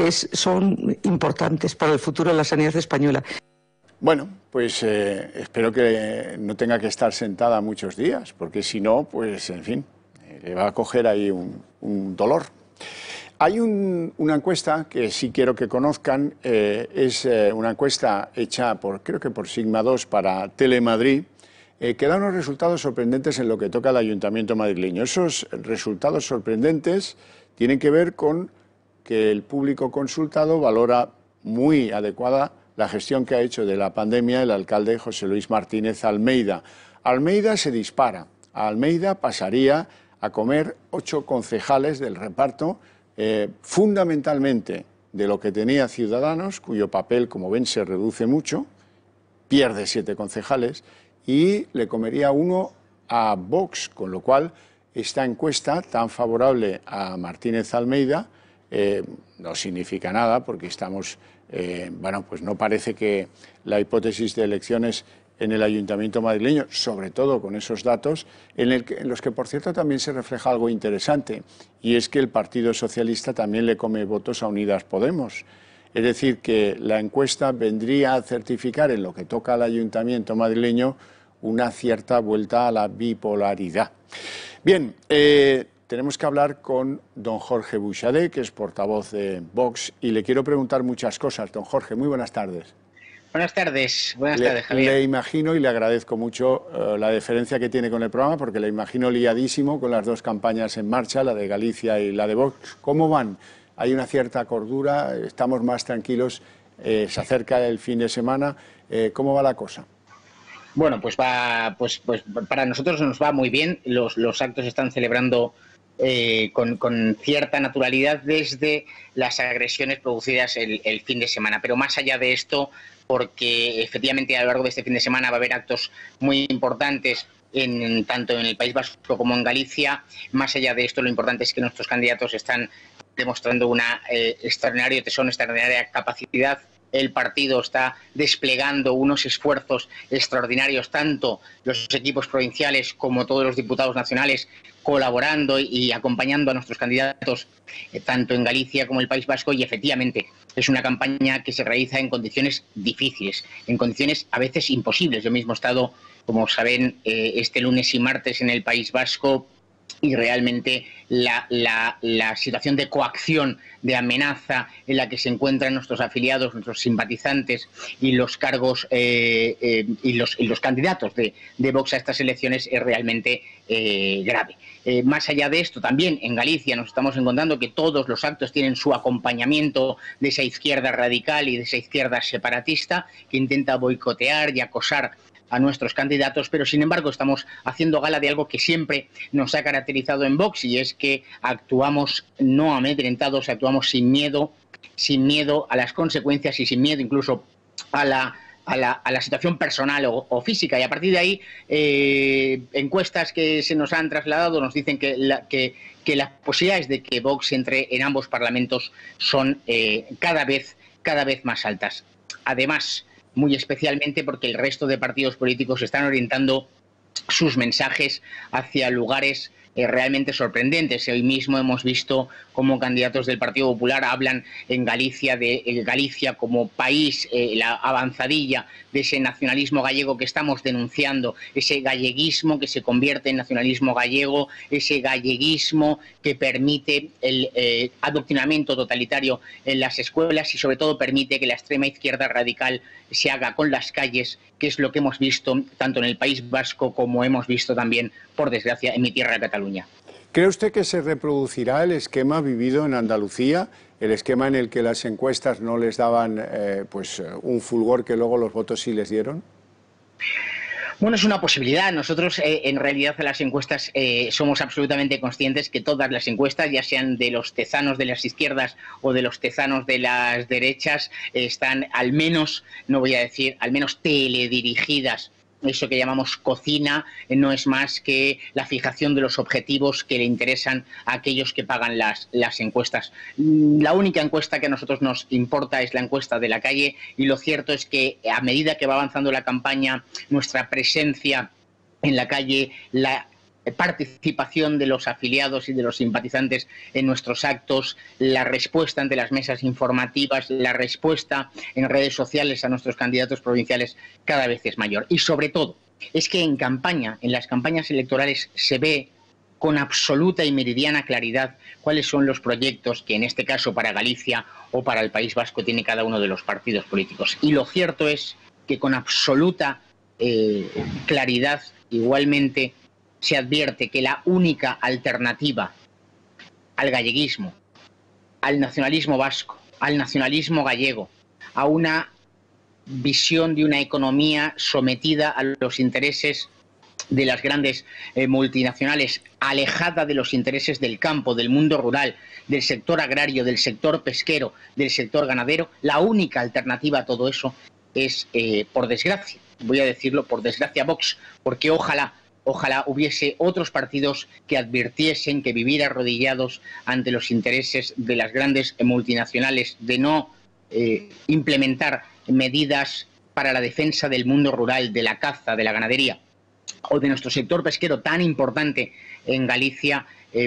son importantes para el futuro de la sanidad española. Bueno, pues espero que no tenga que estar sentada muchos días, porque si no, pues en fin, le va a coger ahí un dolor. Hay una encuesta que sí quiero que conozcan, es una encuesta hecha creo que por Sigma 2 para Telemadrid, que da unos resultados sorprendentes en lo que toca al Ayuntamiento madrileño. Esos resultados sorprendentes tienen que ver con que el público consultado valora muy adecuada la gestión que ha hecho de la pandemia el alcalde José Luis Martínez Almeida. Almeida se dispara. A Almeida pasaría a comer 8 concejales del reparto, fundamentalmente de lo que tenía Ciudadanos, cuyo papel, como ven, se reduce mucho, pierde 7 concejales, y le comería 1 a Vox, con lo cual esta encuesta tan favorable a Martínez Almeida no significa nada, porque estamos... bueno, pues no parece que la hipótesis de elecciones en el Ayuntamiento madrileño, sobre todo con esos datos, en los que, por cierto, también se refleja algo interesante, y es que el Partido Socialista también le come votos a Unidas Podemos. Es decir, que la encuesta vendría a certificar en lo que toca al Ayuntamiento madrileño una cierta vuelta a la bipolaridad. Bien, tenemos que hablar con don Jorge Buxadé, que es portavoz de Vox, y le quiero preguntar muchas cosas. Don Jorge, muy buenas tardes. Buenas tardes, Javier. Le imagino y le agradezco mucho la deferencia que tiene con el programa, porque le imagino liadísimo con las 2 campañas en marcha, la de Galicia y la de Vox. ¿Cómo van? ¿Hay una cierta cordura? ¿Estamos más tranquilos? ¿Se acerca el fin de semana? ¿Cómo va la cosa? Bueno, pues para nosotros nos va muy bien. Los actos se están celebrando con cierta naturalidad desde las agresiones producidas el fin de semana. Pero más allá de esto, porque efectivamente a lo largo de este fin de semana va a haber actos muy importantes tanto en el País Vasco como en Galicia. Más allá de esto, lo importante es que nuestros candidatos están demostrando una extraordinaria tesón, extraordinaria capacidad. El partido está desplegando unos esfuerzos extraordinarios, tanto los equipos provinciales como todos los diputados nacionales, colaborando y acompañando a nuestros candidatos, tanto en Galicia como en el País Vasco, y efectivamente es una campaña que se realiza en condiciones difíciles, en condiciones a veces imposibles. Yo mismo he estado, como saben, este lunes y martes en el País Vasco y realmente la situación de coacción, de amenaza en la que se encuentran nuestros afiliados, nuestros simpatizantes y los cargos y los candidatos de Vox a estas elecciones es realmente grave. Más allá de esto, también en Galicia nos estamos encontrando que todos los actos tienen su acompañamiento de esa izquierda radical y de esa izquierda separatista que intenta boicotear y acosar a nuestros candidatos, pero sin embargo estamos haciendo gala de algo que siempre nos ha caracterizado en Vox, y es que actuamos no amedrentados, actuamos sin miedo a las consecuencias y sin miedo incluso a la situación personal o física. Y a partir de ahí, encuestas que se nos han trasladado nos dicen que las posibilidades de que Vox entre en ambos parlamentos son cada vez más altas. Además, muy especialmente porque el resto de partidos políticos están orientando sus mensajes hacia lugares realmente sorprendentes. Hoy mismo hemos visto cómo candidatos del Partido Popular hablan en Galicia de Galicia como país, la avanzadilla de ese nacionalismo gallego que estamos denunciando, ese galleguismo que se convierte en nacionalismo gallego, ese galleguismo que permite el adoctrinamiento totalitario en las escuelas y sobre todo permite que la extrema izquierda radical se haga con las calles, que es lo que hemos visto tanto en el País Vasco como hemos visto también, por desgracia, en mi tierra, Cataluña. ¿Cree usted que se reproducirá el esquema vivido en Andalucía, el esquema en el que las encuestas no les daban un fulgor que luego los votos sí les dieron? Bueno, es una posibilidad. Nosotros, en realidad, en las encuestas somos absolutamente conscientes que todas las encuestas, ya sean de los tezanos de las izquierdas o de los tezanos de las derechas, están al menos, no voy a decir, al menos teledirigidas. Eso que llamamos cocina no es más que la fijación de los objetivos que le interesan a aquellos que pagan las encuestas. La única encuesta que a nosotros nos importa es la encuesta de la calle, y lo cierto es que a medida que va avanzando la campaña, nuestra presencia en la calle, la participación de los afiliados y de los simpatizantes en nuestros actos, la respuesta ante las mesas informativas, la respuesta en redes sociales a nuestros candidatos provinciales cada vez es mayor. Y sobre todo, es que en las campañas electorales se ve con absoluta y meridiana claridad cuáles son los proyectos que en este caso para Galicia o para el País Vasco tiene cada uno de los partidos políticos. Y lo cierto es que con absoluta claridad igualmente se advierte que la única alternativa al galleguismo, al nacionalismo vasco, al nacionalismo gallego, a una visión de una economía sometida a los intereses de las grandes multinacionales, alejada de los intereses del campo, del mundo rural, del sector agrario, del sector pesquero, del sector ganadero, la única alternativa a todo eso es, por desgracia, voy a decirlo, por desgracia, Vox, porque ojalá hubiese otros partidos que advirtiesen que vivir arrodillados ante los intereses de las grandes multinacionales, de no implementar medidas para la defensa del mundo rural, de la caza, de la ganadería o de nuestro sector pesquero tan importante en Galicia,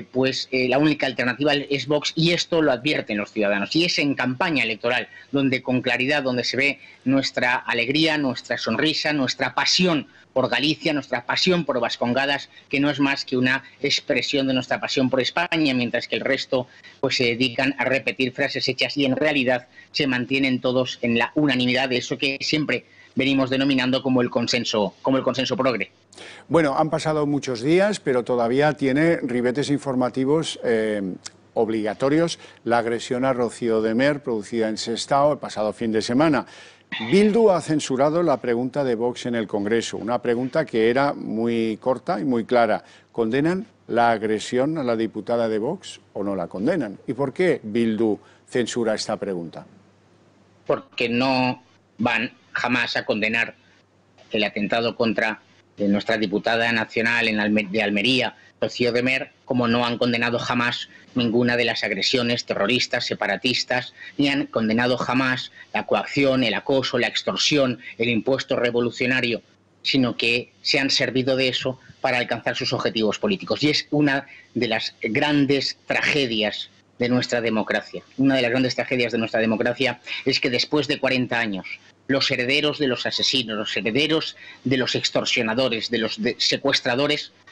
la única alternativa es Vox, y esto lo advierten los ciudadanos. Y es en campaña electoral donde con claridad, donde se ve nuestra alegría, nuestra sonrisa, nuestra pasión por Galicia, nuestra pasión por Vascongadas, que no es más que una expresión de nuestra pasión por España, mientras que el resto se dedican a repetir frases hechas y en realidad se mantienen todos en la unanimidad de eso que siempre venimos denominando como el consenso progre. Bueno, han pasado muchos días, pero todavía tiene ribetes informativos obligatorios la agresión a Rocío de Mer producida en Sestao el pasado fin de semana. Bildu ha censurado la pregunta de Vox en el Congreso, una pregunta que era muy corta y muy clara. ¿Condenan la agresión a la diputada de Vox o no la condenan? ¿Y por qué Bildu censura esta pregunta? Porque no van jamás a condenar el atentado contra nuestra diputada nacional de Almería, Rocío de Mer, como no han condenado jamás ninguna de las agresiones terroristas, separatistas, ni han condenado jamás la coacción, el acoso, la extorsión, el impuesto revolucionario, sino que se han servido de eso para alcanzar sus objetivos políticos. Y es una de las grandes tragedias de nuestra democracia. Una de las grandes tragedias de nuestra democracia es que después de 40 años, los herederos de los asesinos, los herederos de los extorsionadores, de los secuestradores,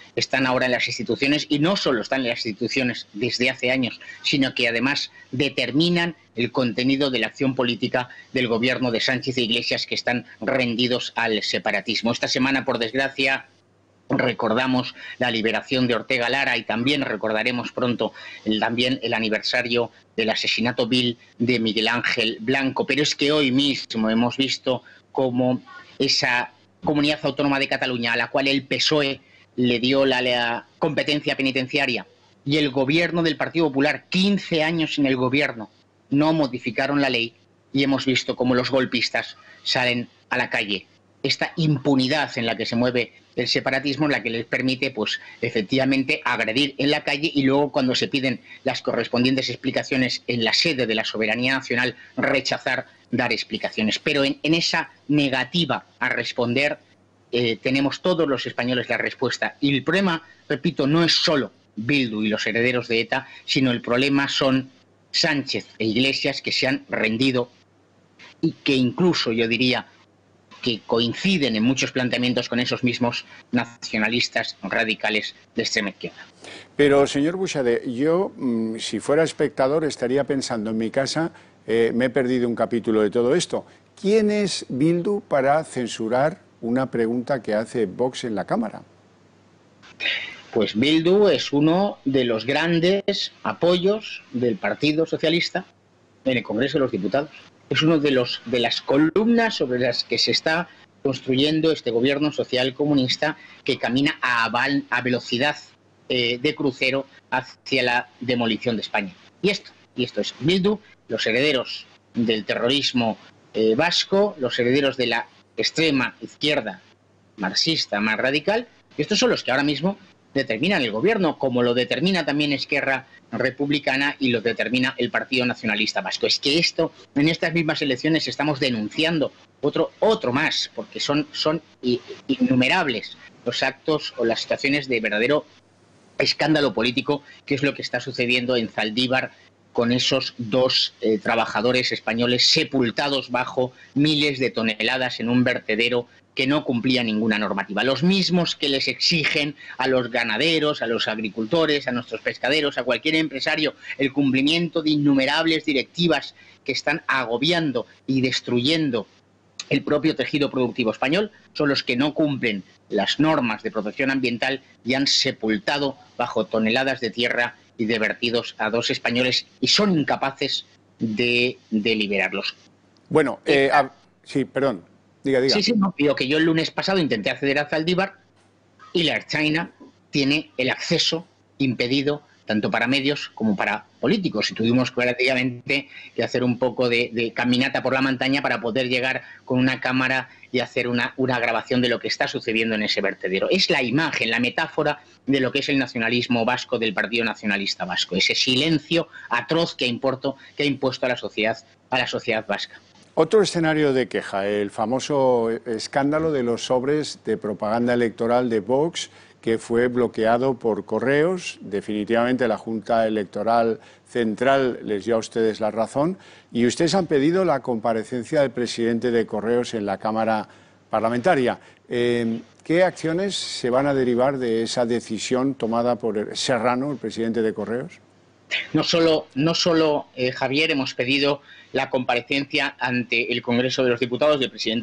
están ahora en las instituciones, y no solo están en las instituciones desde hace años, sino que además determinan el contenido de la acción política del gobierno de Sánchez e Iglesias, que están rendidos al separatismo. Esta semana, por desgracia, recordamos la liberación de Ortega Lara, y también recordaremos pronto también el aniversario del asesinato vil de Miguel Ángel Blanco. Pero es que hoy mismo hemos visto cómo esa Comunidad Autónoma de Cataluña, a la cual el PSOE le dio la competencia penitenciaria, y el gobierno del Partido Popular, 15 años en el gobierno, no modificaron la ley, y hemos visto cómo los golpistas salen a la calle. Esta impunidad en la que se mueve el separatismo es la que les permite, pues, efectivamente, agredir en la calle, y luego, cuando se piden las correspondientes explicaciones en la sede de la soberanía nacional, rechazar dar explicaciones. Pero en esa negativa a responder, tenemos todos los españoles la respuesta. Y el problema, repito, no es solo Bildu y los herederos de ETA, sino el problema son Sánchez e Iglesias, que se han rendido y que incluso, yo diría, que coinciden en muchos planteamientos con esos mismos nacionalistas radicales de extrema izquierda. Pero, señor Buxade, yo, si fuera espectador, estaría pensando en mi casa, me he perdido un capítulo de todo esto. ¿Quién es Bildu para censurar una pregunta que hace Vox en la Cámara? Pues Bildu es uno de los grandes apoyos del Partido Socialista en el Congreso de los Diputados. Es uno de las columnas sobre las que se está construyendo este gobierno social comunista, que camina a velocidad de crucero hacia la demolición de España. Y esto es Bildu, los herederos del terrorismo vasco, los herederos de la extrema izquierda marxista más radical, y estos son los que ahora mismo determinan el gobierno, como lo determina también Esquerra Republicana y lo determina el Partido Nacionalista Vasco. Es que en estas mismas elecciones estamos denunciando otro más, porque son innumerables los actos o las situaciones de verdadero escándalo político, que es lo que está sucediendo en Zaldívar con esos dos trabajadores españoles sepultados bajo miles de toneladas en un vertedero que no cumplía ninguna normativa. Los mismos que les exigen a los ganaderos, a los agricultores, a nuestros pescaderos, a cualquier empresario, el cumplimiento de innumerables directivas que están agobiando y destruyendo el propio tejido productivo español, son los que no cumplen las normas de protección ambiental y han sepultado bajo toneladas de tierra y de vertidos a dos españoles, y son incapaces de liberarlos. Bueno, sí, perdón. Diga. Sí, no, digo que yo el lunes pasado intenté acceder a Zaldívar y la Ertzaina tiene el acceso impedido tanto para medios como para políticos, y tuvimos prácticamente que hacer un poco de caminata por la montaña para poder llegar con una cámara y hacer una grabación de lo que está sucediendo en ese vertedero. Es la imagen, la metáfora de lo que es el nacionalismo vasco del Partido Nacionalista Vasco, ese silencio atroz que ha impuesto a la sociedad vasca. Otro escenario de queja, el famoso escándalo de los sobres de propaganda electoral de Vox, que fue bloqueado por correos. Definitivamente la Junta Electoral Central les dio a ustedes la razón, y ustedes han pedido la comparecencia del presidente de Correos en la Cámara Parlamentaria. ¿Qué acciones se van a derivar de esa decisión tomada por Serrano, el presidente de Correos? No solo Javier, hemos pedido la comparecencia ante el Congreso de los Diputados del presidente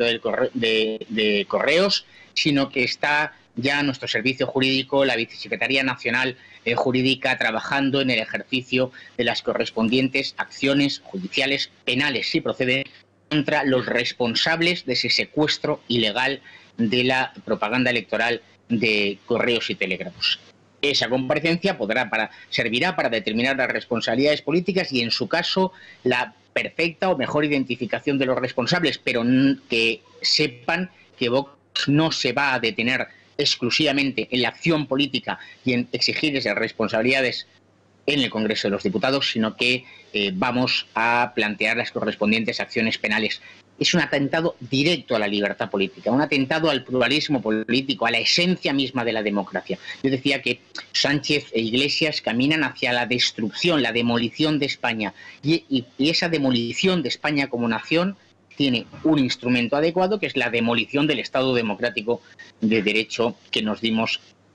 de Correos, sino que está ya nuestro servicio jurídico, la Vicesecretaría Nacional Jurídica, trabajando en el ejercicio de las correspondientes acciones judiciales penales, si procede, contra los responsables de ese secuestro ilegal de la propaganda electoral de correos y telégrafos. Esa comparecencia servirá para determinar las responsabilidades políticas y, en su caso, la perfecta o mejor identificación de los responsables, pero que sepan que Vox no se va a detener exclusivamente en la acción política y en exigir esas responsabilidades en el Congreso de los Diputados, sino que vamos a plantear las correspondientes acciones penales. Es un atentado directo a la libertad política, un atentado al pluralismo político, a la esencia misma de la democracia. Yo decía que Sánchez e Iglesias caminan hacia la destrucción, la demolición de España, y esa demolición de España como nación tiene un instrumento adecuado, que es la demolición del Estado democrático de derecho que nos dimos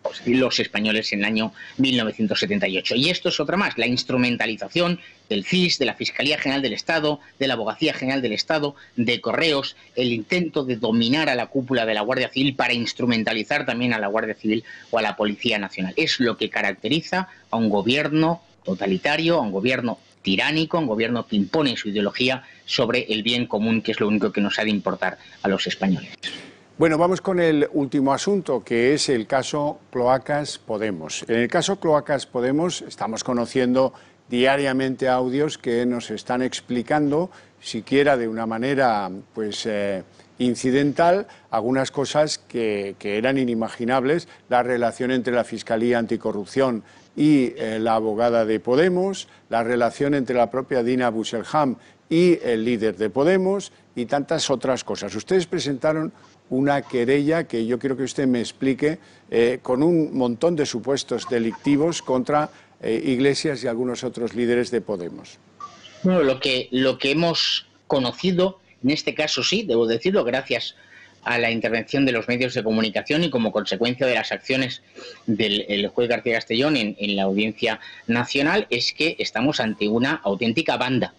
los españoles en el año 1978. Y esto es otra más, la instrumentalización del CIS, de la Fiscalía General del Estado, de la Abogacía General del Estado, de Correos, el intento de dominar a la cúpula de la Guardia Civil para instrumentalizar también a la Guardia Civil o a la Policía Nacional. Es lo que caracteriza a un gobierno totalitario, a un gobierno tiránico, a un gobierno que impone su ideología sobre el bien común, que es lo único que nos ha de importar a los españoles. Bueno, vamos con el último asunto, que es el caso Cloacas Podemos. En el caso Cloacas Podemos estamos conociendo diariamente audios que nos están explicando, siquiera de una manera pues incidental, algunas cosas que eran inimaginables, la relación entre la Fiscalía Anticorrupción y la abogada de Podemos, la relación entre la propia Dina Busselham y el líder de Podemos y tantas otras cosas. Ustedes presentaron una querella que yo quiero que usted me explique con un montón de supuestos delictivos contra Iglesias y algunos otros líderes de Podemos. Bueno, lo que hemos conocido, en este caso sí, debo decirlo, gracias a la intervención de los medios de comunicación y como consecuencia de las acciones del juez García Castellón en la Audiencia Nacional, es que estamos ante una auténtica banda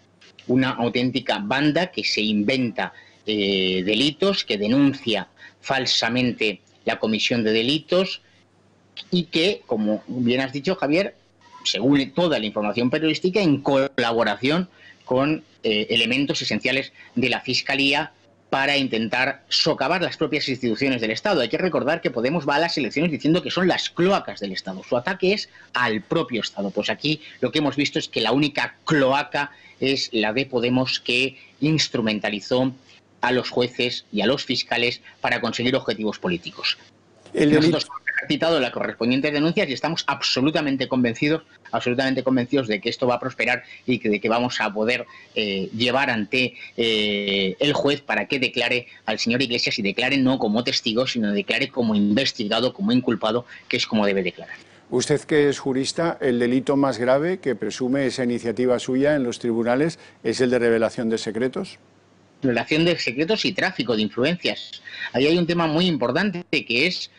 que se inventa delitos, que denuncia falsamente la comisión de delitos y que, como bien has dicho, Javier, según toda la información periodística, en colaboración con elementos esenciales de la Fiscalía para intentar socavar las propias instituciones del Estado. Hay que recordar que Podemos va a las elecciones diciendo que son las cloacas del Estado. Su ataque es al propio Estado. Pues aquí lo que hemos visto es que la única cloaca es la de Podemos, que instrumentalizó a los jueces y a los fiscales para conseguir objetivos políticos. Nosotros hemos ejercitado las correspondientes denuncias y estamos absolutamente convencidos de que esto va a prosperar y de que vamos a poder llevar ante el juez para que declare al señor Iglesias, y declare no como testigo, sino declare como investigado, como inculpado, que es como debe declarar. Usted, que es jurista, el delito más grave que presume esa iniciativa suya en los tribunales es el de revelación de secretos. Revelación de secretos y tráfico de influencias. Ahí hay un tema muy importante que es,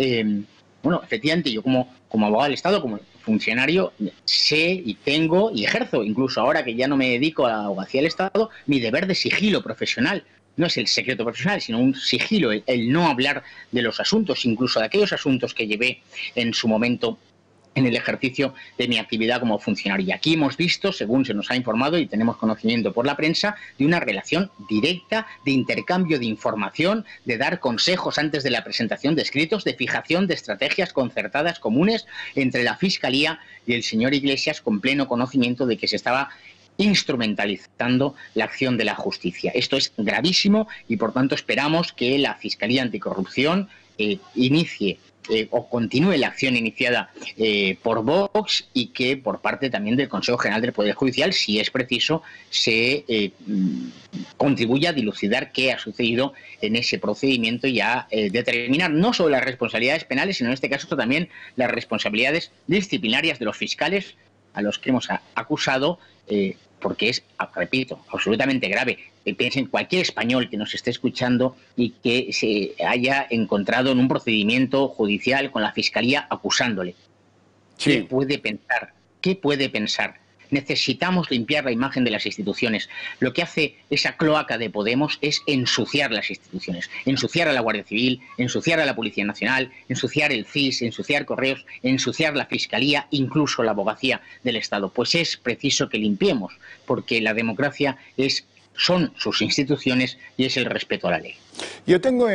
bueno, efectivamente, yo como abogado del Estado, como funcionario, sé y tengo y ejerzo, incluso ahora que ya no me dedico a la abogacía del Estado, mi deber de sigilo profesional. No es el secreto profesional, sino un sigilo, el no hablar de los asuntos, incluso de aquellos asuntos que llevé en su momento en el ejercicio de mi actividad como funcionario. Y aquí hemos visto, según se nos ha informado y tenemos conocimiento por la prensa, de una relación directa de intercambio de información, de dar consejos antes de la presentación de escritos, de fijación de estrategias concertadas comunes entre la Fiscalía y el señor Iglesias, con pleno conocimiento de que se estaba instrumentalizando la acción de la justicia. Esto es gravísimo y, por tanto, esperamos que la Fiscalía Anticorrupción inicie o continúe la acción iniciada por Vox, y que por parte también del Consejo General del Poder Judicial, si es preciso, se contribuya a dilucidar qué ha sucedido en ese procedimiento y a determinar no solo las responsabilidades penales, sino en este caso también las responsabilidades disciplinarias de los fiscales a los que hemos acusado, porque es, repito, absolutamente grave. Piensen cualquier español que nos esté escuchando y que se haya encontrado en un procedimiento judicial con la Fiscalía acusándole. Sí. ¿Qué puede pensar? ¿Qué puede pensar? Necesitamos limpiar la imagen de las instituciones. Lo que hace esa cloaca de Podemos es ensuciar las instituciones, ensuciar a la Guardia Civil, ensuciar a la Policía Nacional, ensuciar el CIS, ensuciar Correos, ensuciar la Fiscalía, incluso la Abogacía del Estado. Pues es preciso que limpiemos, porque la democracia son sus instituciones y es el respeto a la ley. Yo tengo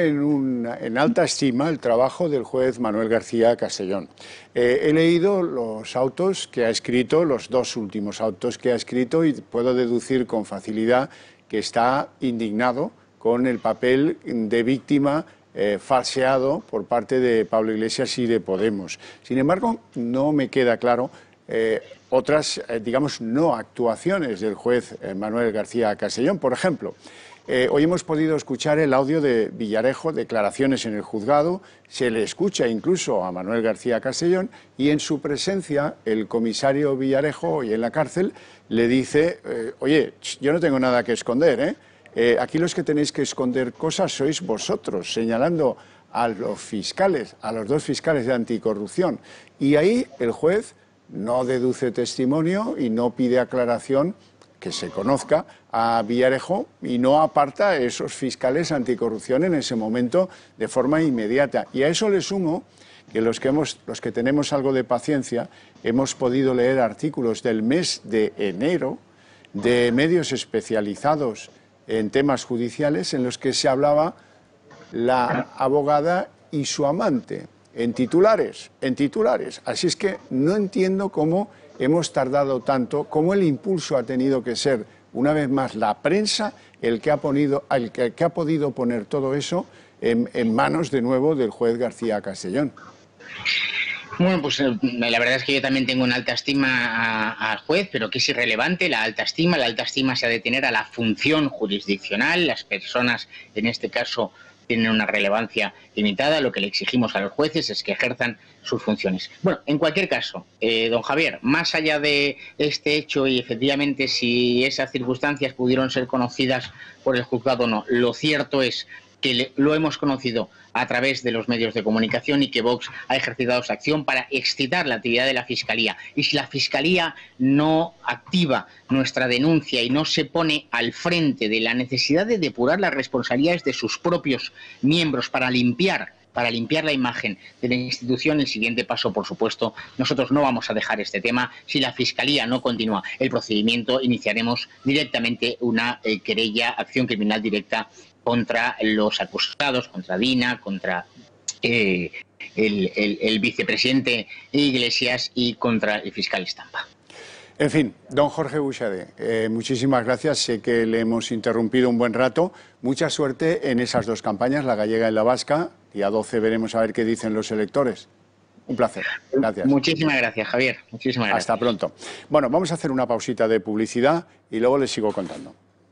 en alta estima el trabajo del juez Manuel García Castellón. He leído los autos que ha escrito, los dos últimos autos que ha escrito, y puedo deducir con facilidad que está indignado con el papel de víctima falseado por parte de Pablo Iglesias y de Podemos. Sin embargo, no me queda claro otras, digamos, no actuaciones del juez Manuel García Castellón. Por ejemplo, hoy hemos podido escuchar el audio de Villarejo, declaraciones en el juzgado, se le escucha incluso a Manuel García Castellón, y en su presencia el comisario Villarejo, hoy en la cárcel, le dice, oye, yo no tengo nada que esconder, aquí los que tenéis que esconder cosas sois vosotros, señalando a los fiscales, a los dos fiscales de anticorrupción. Y ahí el juez no deduce testimonio y no pide aclaración que se conozca a Villarejo y no aparta a esos fiscales anticorrupción en ese momento de forma inmediata. Y a eso le sumo que los que tenemos algo de paciencia hemos podido leer artículos del mes de enero de medios especializados en temas judiciales en los que se hablaba la abogada y su amante, en titulares. Así es que no entiendo cómo hemos tardado tanto, cómo el impulso ha tenido que ser, una vez más, la prensa el que ha podido poner todo eso en manos de nuevo del juez García Castellón. Bueno, pues la verdad es que yo también tengo una alta estima al juez, pero que es irrelevante la alta estima se ha de tener a la función jurisdiccional. Las personas, en este caso, tienen una relevancia limitada. Lo que le exigimos a los jueces es que ejerzan sus funciones. Bueno, en cualquier caso, don Javier, más allá de este hecho y efectivamente si esas circunstancias pudieron ser conocidas por el juzgado o no, lo cierto es que lo hemos conocido a través de los medios de comunicación y que Vox ha ejercitado su acción para excitar la actividad de la Fiscalía. Y si la Fiscalía no activa nuestra denuncia y no se pone al frente de la necesidad de depurar las responsabilidades de sus propios miembros para limpiar la imagen de la institución, el siguiente paso, por supuesto, nosotros no vamos a dejar este tema. Si la Fiscalía no continúa el procedimiento, iniciaremos directamente una querella, acción criminal directa contra los acusados, contra Dina, contra el vicepresidente Iglesias y contra el fiscal Estampa. En fin, don Jorge Buxade, muchísimas gracias. Sé que le hemos interrumpido un buen rato. Mucha suerte en esas dos campañas, la gallega y la vasca. Día 12 veremos a ver qué dicen los electores. Un placer. Gracias. Muchísimas gracias, Javier. Muchísimas gracias. Hasta pronto. Bueno, vamos a hacer una pausita de publicidad y luego les sigo contando.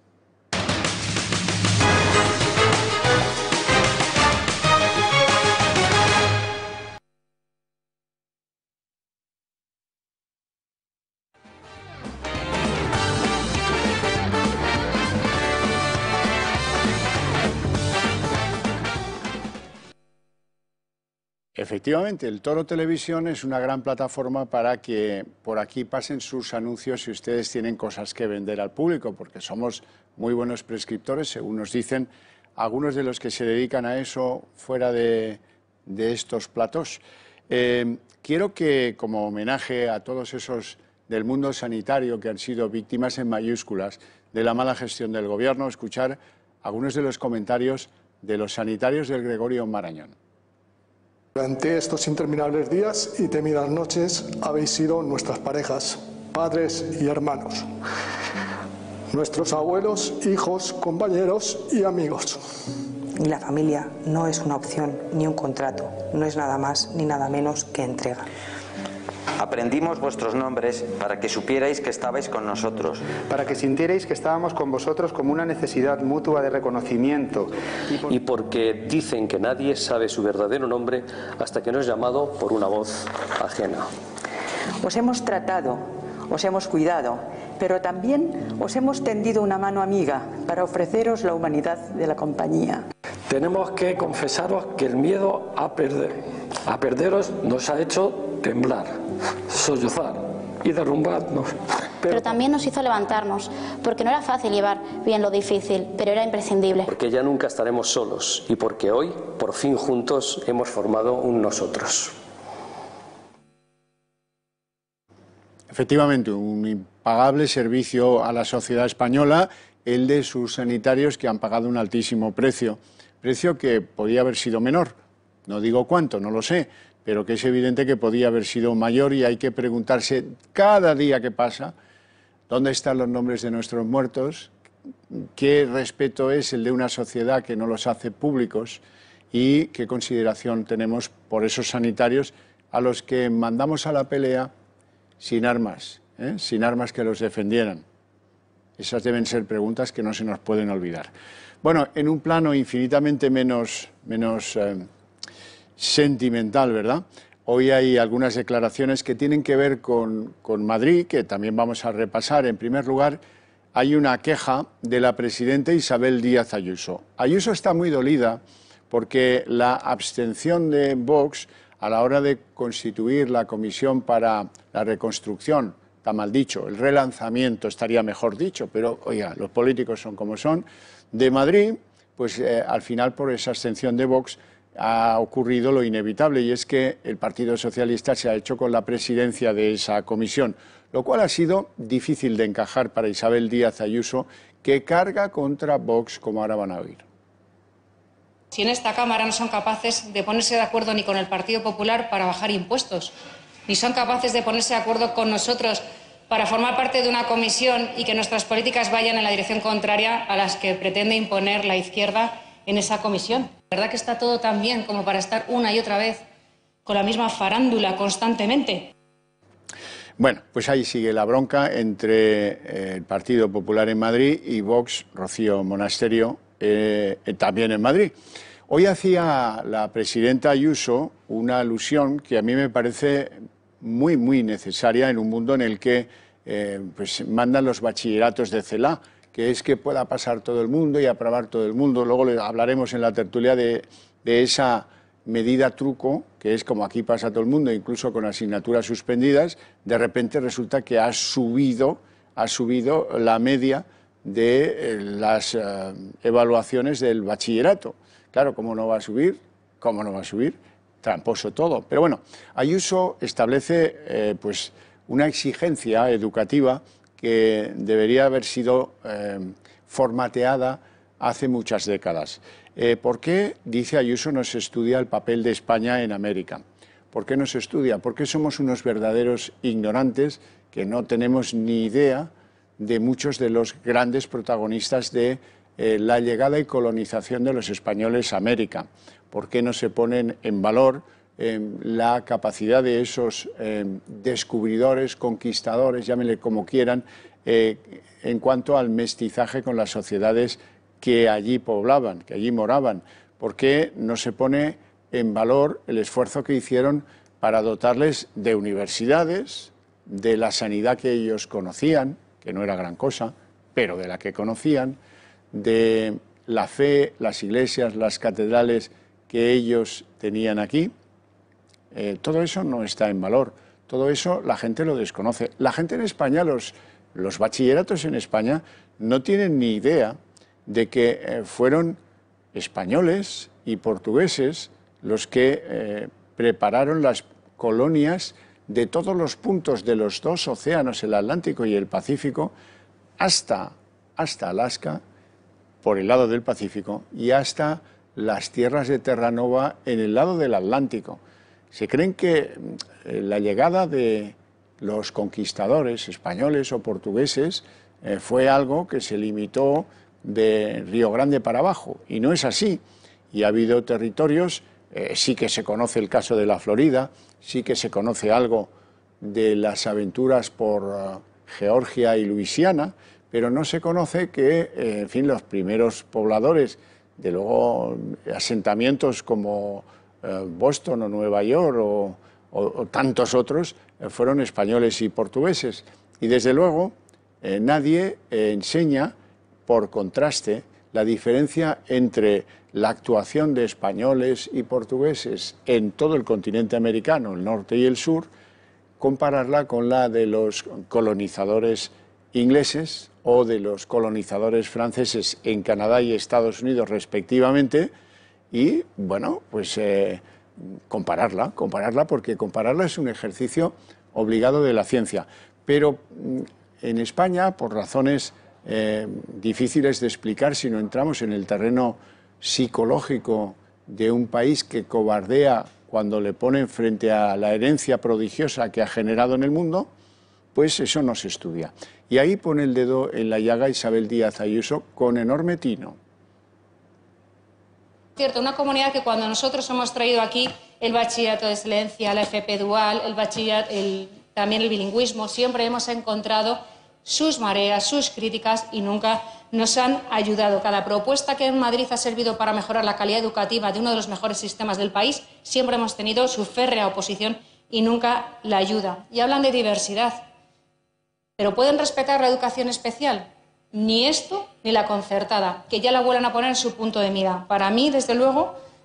Efectivamente, el Toro Televisión es una gran plataforma para que por aquí pasen sus anuncios si ustedes tienen cosas que vender al público, porque somos muy buenos prescriptores, según nos dicen algunos de los que se dedican a eso fuera de estos platós. Quiero que, como homenaje a todos esos del mundo sanitario que han sido víctimas en mayúsculas de la mala gestión del Gobierno, escuchar algunos de los comentarios de los sanitarios del Gregorio Marañón. Durante estos interminables días y temidas noches habéis sido nuestras parejas, padres y hermanos, nuestros abuelos, hijos, compañeros y amigos. Y la familia no es una opción ni un contrato, no es nada más ni nada menos que entrega. Aprendimos vuestros nombres para que supierais que estabais con nosotros. Para que sintierais que estábamos con vosotros como una necesidad mutua de reconocimiento. Y porque dicen que nadie sabe su verdadero nombre hasta que no es llamado por una voz ajena. Os hemos tratado, os hemos cuidado, pero también os hemos tendido una mano amiga para ofreceros la humanidad de la compañía. Tenemos que confesaros que el miedo a perderos nos ha hecho temblar, sollozar y derrumbarnos. Pero también nos hizo levantarnos, porque no era fácil llevar bien lo difícil, pero era imprescindible. Porque ya nunca estaremos solos y porque hoy, por fin juntos, hemos formado un nosotros. Efectivamente, un impagable servicio a la sociedad española, el de sus sanitarios que han pagado un altísimo precio que podía haber sido menor. No digo cuánto, no lo sé, pero que es evidente que podía haber sido mayor y hay que preguntarse cada día que pasa dónde están los nombres de nuestros muertos, qué respeto es el de una sociedad que no los hace públicos y qué consideración tenemos por esos sanitarios a los que mandamos a la pelea sin armas que los defendieran. Esas deben ser preguntas que no se nos pueden olvidar. Bueno, en un plano infinitamente menos sentimental, ¿verdad? Hoy hay algunas declaraciones que tienen que ver con Madrid, que también vamos a repasar. En primer lugar, hay una queja de la presidenta Isabel Díaz Ayuso. Ayuso está muy dolida porque la abstención de Vox a la hora de constituir la comisión para la reconstrucción, está mal dicho, el relanzamiento estaría mejor dicho, pero oiga, los políticos son como son, de Madrid, pues al final por esa abstención de Vox ha ocurrido lo inevitable, y es que el Partido Socialista se ha hecho con la presidencia de esa comisión, lo cual ha sido difícil de encajar para Isabel Díaz Ayuso, que carga contra Vox, como ahora van a oír. Si en esta Cámara no son capaces de ponerse de acuerdo ni con el Partido Popular para bajar impuestos, ni son capaces de ponerse de acuerdo con nosotros para formar parte de una comisión y que nuestras políticas vayan en la dirección contraria a las que pretende imponer la izquierda en esa comisión. ¿La verdad que está todo tan bien como para estar una y otra vez con la misma farándula constantemente? Bueno, pues ahí sigue la bronca entre el Partido Popular en Madrid y Vox, Rocío Monasterio, también en Madrid. Hoy hacía la presidenta Ayuso una alusión que a mí me parece muy, muy necesaria en un mundo en el que pues mandan los bachilleratos de CELA, que es que pueda pasar todo el mundo y aprobar todo el mundo. Luego hablaremos en la tertulia de esa medida truco, que es como aquí pasa todo el mundo, incluso con asignaturas suspendidas, de repente resulta que ha subido la media de las evaluaciones del bachillerato. Claro, ¿cómo no va a subir? ¿Cómo no va a subir? Tramposo todo. Pero bueno, Ayuso establece pues una exigencia educativa que debería haber sido formateada hace muchas décadas. ¿Por qué, dice Ayuso, no se estudia el papel de España en América? ¿Por qué no se estudia? Porque somos unos verdaderos ignorantes que no tenemos ni idea de muchos de los grandes protagonistas de la llegada y colonización de los españoles a América. ¿Por qué no se ponen en valor la capacidad de esos descubridores, conquistadores, llámenle como quieran, en cuanto al mestizaje con las sociedades que allí poblaban, que allí moraban? ¿Por qué no se pone en valor el esfuerzo que hicieron para dotarles de universidades, de la sanidad que ellos conocían, que no era gran cosa, pero de la que conocían, de la fe, las iglesias, las catedrales que ellos tenían aquí? Todo eso no está en valor, todo eso la gente lo desconoce. La gente en España, los bachilleratos en España, no tienen ni idea de que fueron españoles y portugueses los que prepararon las colonias de todos los puntos de los dos océanos, el Atlántico y el Pacífico, hasta Alaska, por el lado del Pacífico, y hasta las tierras de Terranova en el lado del Atlántico. Se creen que la llegada de los conquistadores españoles o portugueses fue algo que se limitó de Río Grande para abajo, y no es así. Y ha habido territorios, sí que se conoce el caso de la Florida, sí que se conoce algo de las aventuras por Georgia y Luisiana, pero no se conoce que, en fin, los primeros pobladores, de luego asentamientos como Boston o Nueva York o tantos otros, fueron españoles y portugueses. Y desde luego nadie enseña, por contraste, la diferencia entre la actuación de españoles y portugueses en todo el continente americano, el norte y el sur, compararla con la de los colonizadores ingleses o de los colonizadores franceses en Canadá y Estados Unidos respectivamente, y bueno, pues compararla, porque compararla es un ejercicio obligado de la ciencia. Pero en España, por razones difíciles de explicar si no entramos en el terreno psicológico de un país que cobardea cuando le ponen frente a la herencia prodigiosa que ha generado en el mundo, pues eso no se estudia. Y ahí pone el dedo en la llaga Isabel Díaz Ayuso con enorme tino. Cierto, una comunidad que cuando nosotros hemos traído aquí el bachillerato de excelencia, la FP dual, también el bilingüismo, siempre hemos encontrado sus mareas, sus críticas, y nunca nos han ayudado. Cada propuesta que en Madrid ha servido para mejorar la calidad educativa de uno de los mejores sistemas del país, siempre hemos tenido su férrea oposición y nunca la ayuda. Y hablan de diversidad, pero ¿pueden respetar la educación especial? Ni esto ni la concertada, que ya la vuelven a poner en su punto de mira. Para mí, desde luego,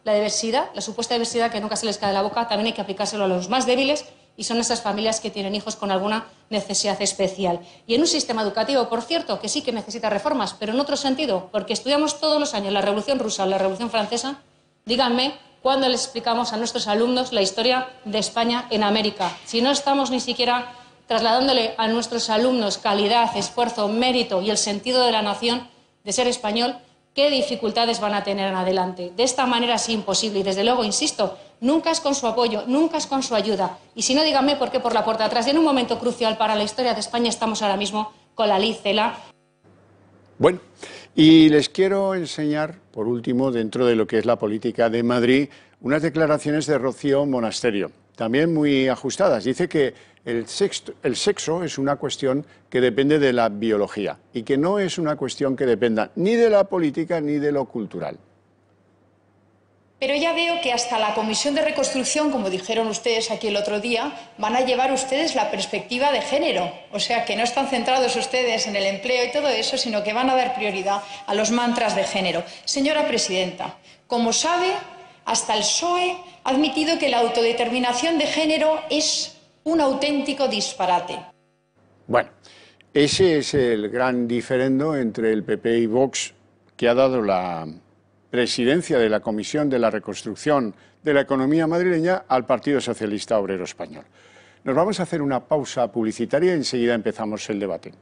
la diversidad, la supuesta diversidad que nunca se les cae de la boca, también hay que aplicárselo a los más débiles, y son esas familias que tienen hijos con alguna necesidad especial. Y en un sistema educativo, por cierto, que sí que necesita reformas, pero en otro sentido, porque estudiamos todos los años la Revolución Rusa o la Revolución Francesa. Díganme cuándo les explicamos a nuestros alumnos la historia de España en América. Si no estamos ni siquiera trasladándole a nuestros alumnos calidad, esfuerzo, mérito y el sentido de la nación, de ser español, ¿qué dificultades van a tener en adelante? De esta manera es imposible y, desde luego, insisto, nunca es con su apoyo, nunca es con su ayuda. Y si no, díganme por qué por la puerta de atrás. Y en un momento crucial para la historia de España estamos ahora mismo con la ley CELA. Bueno, y les quiero enseñar, por último, dentro de lo que es la política de Madrid, unas declaraciones de Rocío Monasterio, también muy ajustadas. Dice que el sexo es una cuestión que depende de la biología y que no es una cuestión que dependa ni de la política ni de lo cultural. Pero ya veo que hasta la Comisión de Reconstrucción, como dijeron ustedes aquí el otro día, van a llevar ustedes la perspectiva de género. O sea, que no están centrados ustedes en el empleo y todo eso, sino que van a dar prioridad a los mantras de género. Señora presidenta, como sabe, hasta el PSOE ha admitido que la autodeterminación de género es un auténtico disparate. Bueno, ese es el gran diferendo entre el PP y Vox, que ha dado la presidencia de la Comisión de la Reconstrucción de la Economía madrileña al Partido Socialista Obrero Español. Nos vamos a hacer una pausa publicitaria y enseguida empezamos el debate.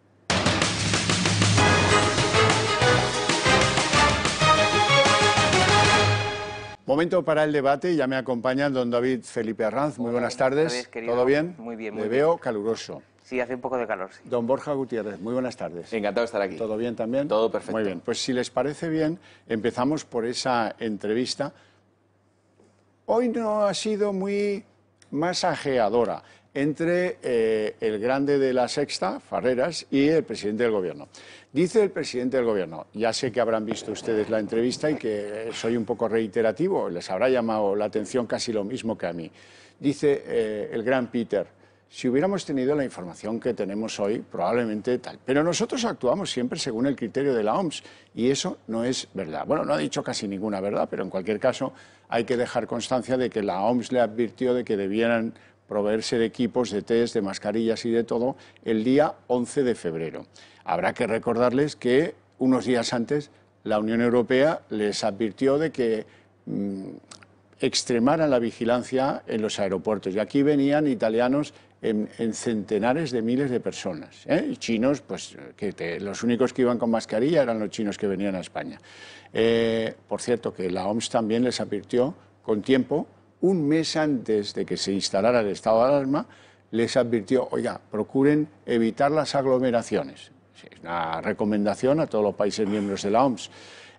Momento para el debate, ya me acompaña don David Felipe Arranz. Muy buenas tardes. ¿Todo bien? Muy bien, Le veo caluroso. Sí, hace un poco de calor, sí. Don Borja Gutiérrez, muy buenas tardes. Encantado de estar aquí. ¿Todo bien también? Todo perfecto. Muy bien, pues si les parece bien, empezamos por esa entrevista. Hoy no ha sido muy masajeadora entre el grande de la Sexta, Farreras, y el presidente del Gobierno. Dice el presidente del Gobierno, ya sé que habrán visto ustedes la entrevista y que soy un poco reiterativo, les habrá llamado la atención casi lo mismo que a mí. Dice el gran Peter, si hubiéramos tenido la información que tenemos hoy, probablemente tal. Pero nosotros actuamos siempre según el criterio de la OMS y eso no es verdad. Bueno, no ha dicho casi ninguna verdad, pero en cualquier caso hay que dejar constancia de que la OMS le advirtió de que debieran proveerse de equipos, de test, de mascarillas y de todo el día 11 de febrero. Habrá que recordarles que unos días antes la Unión Europea les advirtió de que extremaran la vigilancia en los aeropuertos. Y aquí venían italianos en centenares de miles de personas. Y chinos, pues los únicos que iban con mascarilla eran los chinos que venían a España. Por cierto, que la OMS también les advirtió con tiempo, un mes antes de que se instalara el estado de alarma, les advirtió, oiga, procuren evitar las aglomeraciones. Es una recomendación a todos los países miembros de la OMS.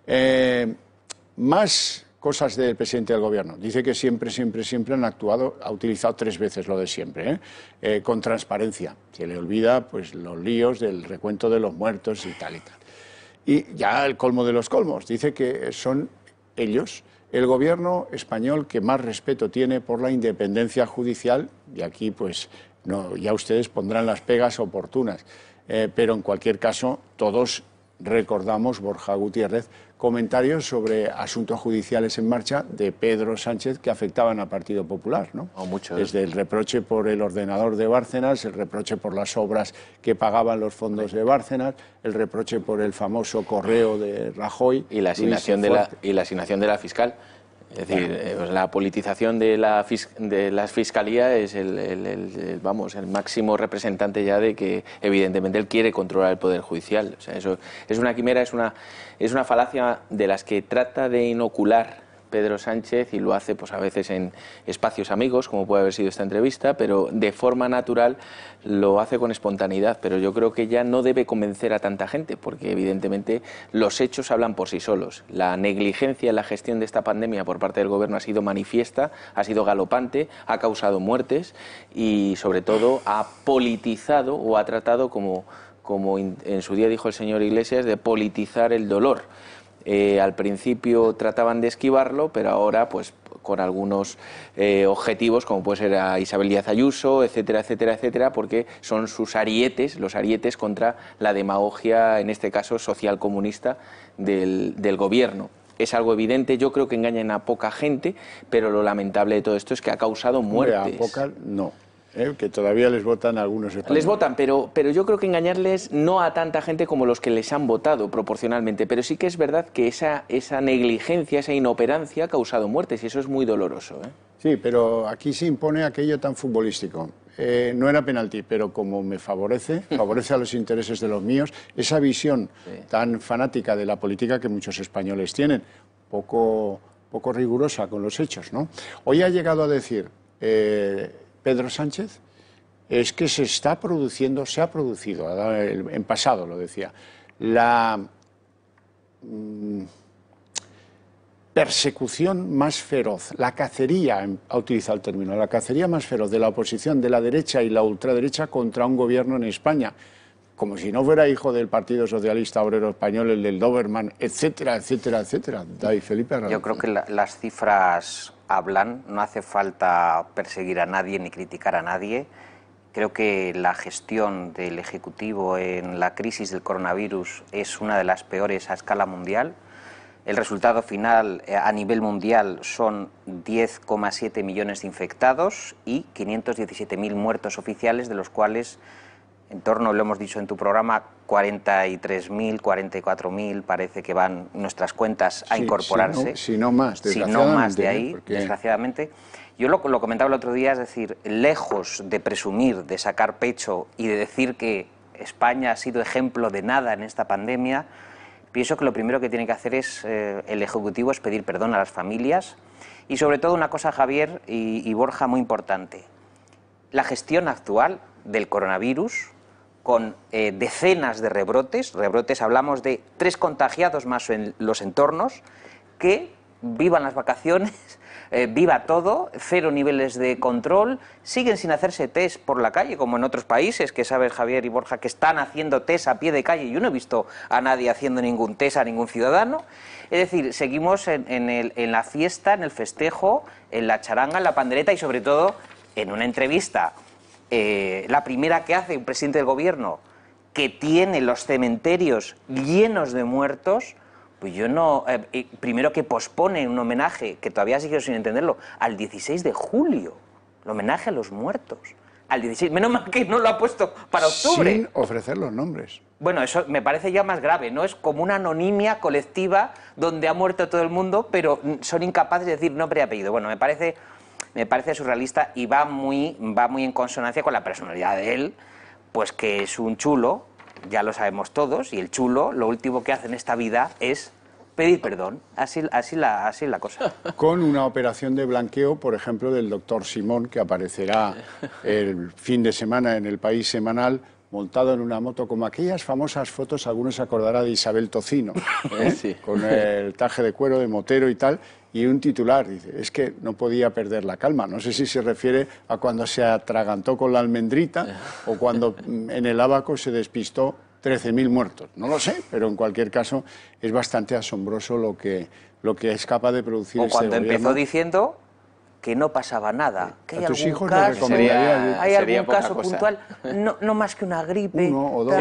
Más cosas del presidente del Gobierno. Dice que siempre han actuado, ha utilizado 3 veces lo de siempre, con transparencia. Se le olvida pues los líos del recuento de los muertos y tal y tal. Y ya el colmo de los colmos. Dice que son ellos, el Gobierno español, que más respeto tiene por la independencia judicial, y aquí pues no, ya ustedes pondrán las pegas oportunas. Pero en cualquier caso, todos recordamos, Borja Gutiérrez, comentarios sobre asuntos judiciales en marcha de Pedro Sánchez que afectaban al Partido Popular, ¿no? Mucho. Desde el reproche por el ordenador de Bárcenas, el reproche por las obras que pagaban los fondos de Bárcenas, el reproche por el famoso correo de Rajoy. Y la asignación de la fiscal. Es decir, la politización de la Fiscalía es el máximo representante ya de que evidentemente él quiere controlar el Poder Judicial. O sea, eso es una quimera, es una falacia de las que trata de inocular Pedro Sánchez, y lo hace pues a veces en espacios amigos, como puede haber sido esta entrevista, pero de forma natural lo hace con espontaneidad. Pero yo creo que ya no debe convencer a tanta gente, porque evidentemente los hechos hablan por sí solos. La negligencia en la gestión de esta pandemia por parte del Gobierno ha sido manifiesta, ha sido galopante, ha causado muertes y sobre todo ha politizado o ha tratado, como en su día dijo el señor Iglesias, de politizar el dolor. Al principio trataban de esquivarlo, pero ahora pues con algunos objetivos, como puede ser a Isabel Díaz Ayuso, etcétera, etcétera, etcétera, porque son sus arietes, los arietes contra la demagogia, en este caso social comunista, del Gobierno. es algo evidente. Yo creo que engañan a poca gente, pero lo lamentable de todo esto es que ha causado muertes. Hombre, a poca no. Que todavía les votan a algunos españoles. Les votan, pero yo creo que engañarles no a tanta gente como los que les han votado proporcionalmente, pero sí que es verdad que esa negligencia, esa inoperancia ha causado muertes y eso es muy doloroso. Sí, pero aquí se impone aquello tan futbolístico. No era penalti, pero como me favorece a los intereses de los míos, esa visión tan fanática de la política que muchos españoles tienen, poco rigurosa con los hechos, ¿no? Hoy ha llegado a decir Pedro Sánchez, es que se ha producido, en pasado lo decía, la persecución más feroz, la cacería, ha utilizado el término, la cacería más feroz de la oposición de la derecha y la ultraderecha contra un gobierno en España, como si no fuera hijo del Partido Socialista Obrero Español, el del Doberman, etcétera, etcétera, etcétera. David Felipe. Yo creo que las cifras hablan, no hace falta perseguir a nadie ni criticar a nadie. Creo que la gestión del Ejecutivo en la crisis del coronavirus es una de las peores a escala mundial. El resultado final a nivel mundial son 10,7 millones de infectados y 517.000 muertos oficiales, de los cuales en torno, lo hemos dicho en tu programa, 43.000, 44.000 parece que van nuestras cuentas a incorporarse. Si no más, desgraciadamente. Si no más de ahí, desgraciadamente. Yo lo comentaba el otro día, es decir, lejos de presumir, de sacar pecho y de decir que España ha sido ejemplo de nada en esta pandemia, pienso que lo primero que tiene que hacer el Ejecutivo es pedir perdón a las familias y sobre todo una cosa, Javier y Borja, muy importante. La gestión actual del coronavirus, con decenas de rebrotes, hablamos de 3 contagiados más en los entornos, que vivan las vacaciones, viva todo, 0 niveles de control, siguen sin hacerse test por la calle, como en otros países, que sabes, Javier y Borja, que están haciendo test a pie de calle. Yo no he visto a nadie haciendo ningún test a ningún ciudadano. Es decir, seguimos en la fiesta, en el festejo, en la charanga, en la pandereta y sobre todo en una entrevista, la primera que hace un presidente del gobierno, que tiene los cementerios llenos de muertos. Pues yo no... primero que pospone un homenaje, que todavía sigo sin entenderlo, al 16 de julio. El homenaje a los muertos. Al 16... Menos mal que no lo ha puesto para octubre. Sin ofrecer los nombres. Bueno, eso me parece ya más grave, ¿no? Es como una anonimia colectiva donde ha muerto todo el mundo, pero son incapaces de decir nombre y apellido. Bueno, me parece surrealista y va muy en consonancia con la personalidad de él, pues que es un chulo. Ya lo sabemos todos, y el chulo lo último que hace en esta vida es pedir perdón. Así la cosa. Con una operación de blanqueo, por ejemplo, del doctor Simón, que aparecerá el fin de semana en El País Semanal, montado en una moto, como aquellas famosas fotos, algunos se acordará de Isabel Tocino, sí, con el traje de cuero de motero y tal, y un titular, dice, es que no podía perder la calma. No sé si se refiere a cuando se atragantó con la almendrita o cuando en el Ábaco se despistó 13.000 muertos. No lo sé, pero en cualquier caso es bastante asombroso lo que es capaz de producir este gobierno. O cuando empezó diciendo que no pasaba nada, que hay algún caso, hay algún caso puntual, no más que una gripe, uno o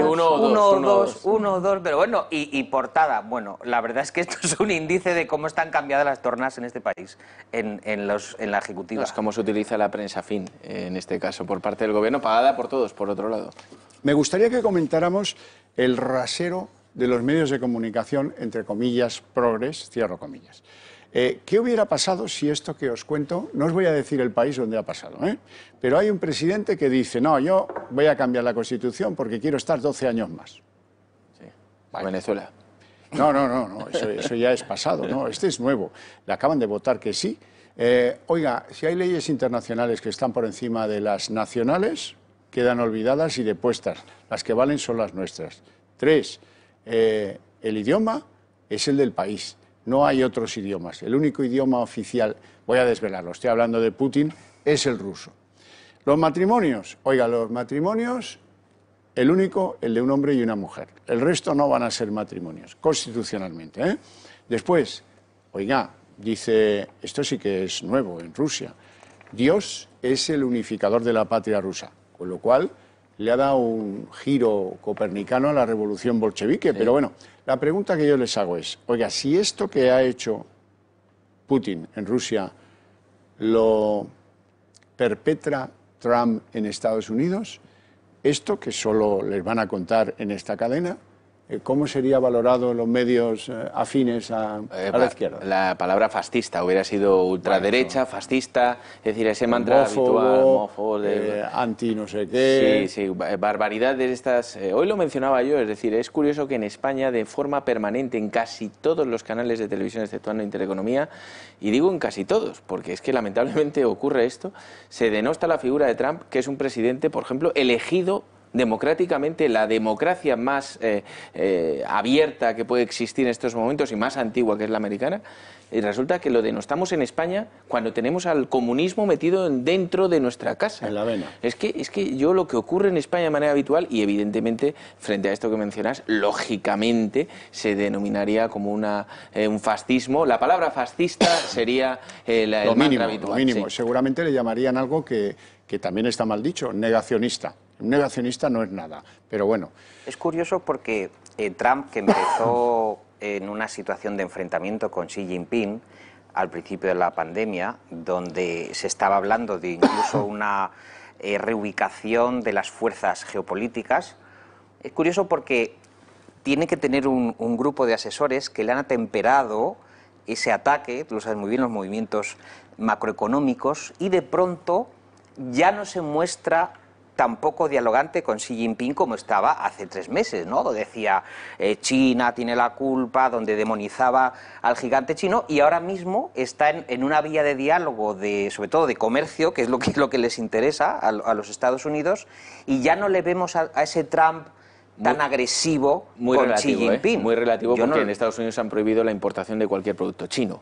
dos, pero bueno, y portada, bueno, la verdad es que esto es un índice de cómo están cambiadas las tornas en este país, en la ejecutiva. Es como se utiliza la prensa fin, en este caso, por parte del gobierno, pagada por todos, por otro lado. Me gustaría que comentáramos el rasero de los medios de comunicación, entre comillas, progres, cierro comillas. ¿Qué hubiera pasado si esto que os cuento, no os voy a decir el país donde ha pasado, pero hay un presidente que dice, no, yo voy a cambiar la Constitución porque quiero estar 12 años más? Sí. Vale. Venezuela. No, eso ya es pasado, ¿no? Este es nuevo. Le acaban de votar que sí. Oiga, si hay leyes internacionales que están por encima de las nacionales, quedan olvidadas y depuestas. Las que valen son las nuestras. 3, el idioma es el del país. No hay otros idiomas. El único idioma oficial, voy a desvelarlo, estoy hablando de Putin, es el ruso. Los matrimonios, oiga, los matrimonios, el único, el de un hombre y una mujer. El resto no van a ser matrimonios, constitucionalmente. Después, oiga, dice, esto sí que es nuevo en Rusia, Dios es el unificador de la patria rusa, con lo cual le ha dado un giro copernicano a la revolución bolchevique. Pero bueno, la pregunta que yo les hago es, oiga, si esto que ha hecho Putin en Rusia lo perpetra Trump en Estados Unidos, esto que solo les van a contar en esta cadena, ¿cómo sería valorado en los medios afines a la izquierda? La palabra fascista hubiera sido ultraderecha, fascista, es decir, ese mantra homófobo, habitual, homófobo, anti no sé qué. Sí, sí, barbaridades estas. Hoy lo mencionaba yo, es decir, es curioso que en España, de forma permanente, en casi todos los canales de televisión, exceptuando Intereconomía, y digo en casi todos, porque es que lamentablemente ocurre esto, se denosta la figura de Trump, que es un presidente, por ejemplo, elegido democráticamente, la democracia más abierta que puede existir en estos momentos y más antigua, que es la americana, y resulta que lo denostamos en España cuando tenemos al comunismo metido dentro de nuestra casa. En la vena. Es que yo lo que ocurre en España de manera habitual, y evidentemente frente a esto que mencionas, lógicamente se denominaría como un fascismo. La palabra fascista sería el mantra habitual. Lo mínimo. Sí. Seguramente le llamarían algo que también está mal dicho, negacionista. Un negacionista no es nada, pero bueno. Es curioso porque Trump, que empezó en una situación de enfrentamiento con Xi Jinping al principio de la pandemia, donde se estaba hablando de incluso una reubicación de las fuerzas geopolíticas, es curioso porque tiene que tener un grupo de asesores que le han atemperado ese ataque, tú lo sabes muy bien, los movimientos macroeconómicos, y de pronto ya no se muestra tampoco dialogante con Xi Jinping como estaba hace 3 meses, ¿no? Donde decía China tiene la culpa, donde demonizaba al gigante chino, y ahora mismo está en una vía de diálogo, sobre todo de comercio, que es lo que les interesa a los Estados Unidos, y ya no le vemos a ese Trump tan agresivo con Xi Jinping. Muy relativo, porque en Estados Unidos han prohibido la importación de cualquier producto chino.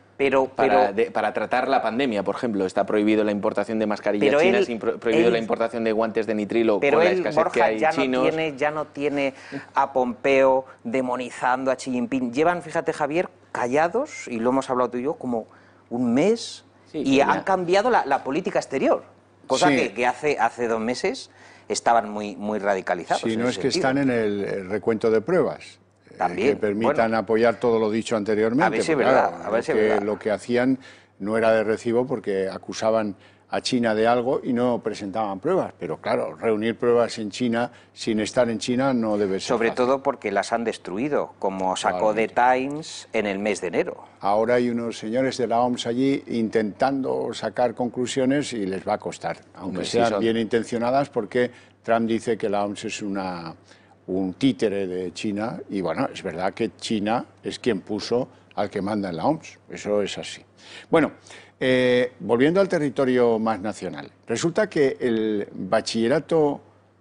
Para tratar la pandemia, por ejemplo, está prohibido la importación de mascarillas chinas, prohibido la importación de guantes de nitrilo con la escasez que hay chinos. Ya no tiene a Pompeo demonizando a Xi Jinping. Llevan, fíjate, Javier, callados, y lo hemos hablado tú y yo, como un mes, y han cambiado la política exterior, cosa que hace 2 meses estaban muy radicalizados. Si no es que están en el recuento de pruebas. También, que permitan apoyar todo lo dicho anteriormente. A ver si es verdad, Lo que hacían no era de recibo, porque acusaban a China de algo y no presentaban pruebas. Pero claro, reunir pruebas en China sin estar en China no debe ser Sobre fácil. todo porque las han destruido, como sacó The Times en el mes de enero. Ahora hay unos señores de la OMS allí intentando sacar conclusiones y les va a costar, aunque sean bien intencionadas, porque Trump dice que la OMS es un títere de China, y bueno, es verdad que China es quien puso al que manda en la OMS, eso es así. Bueno, volviendo al territorio más nacional, resulta que el bachillerato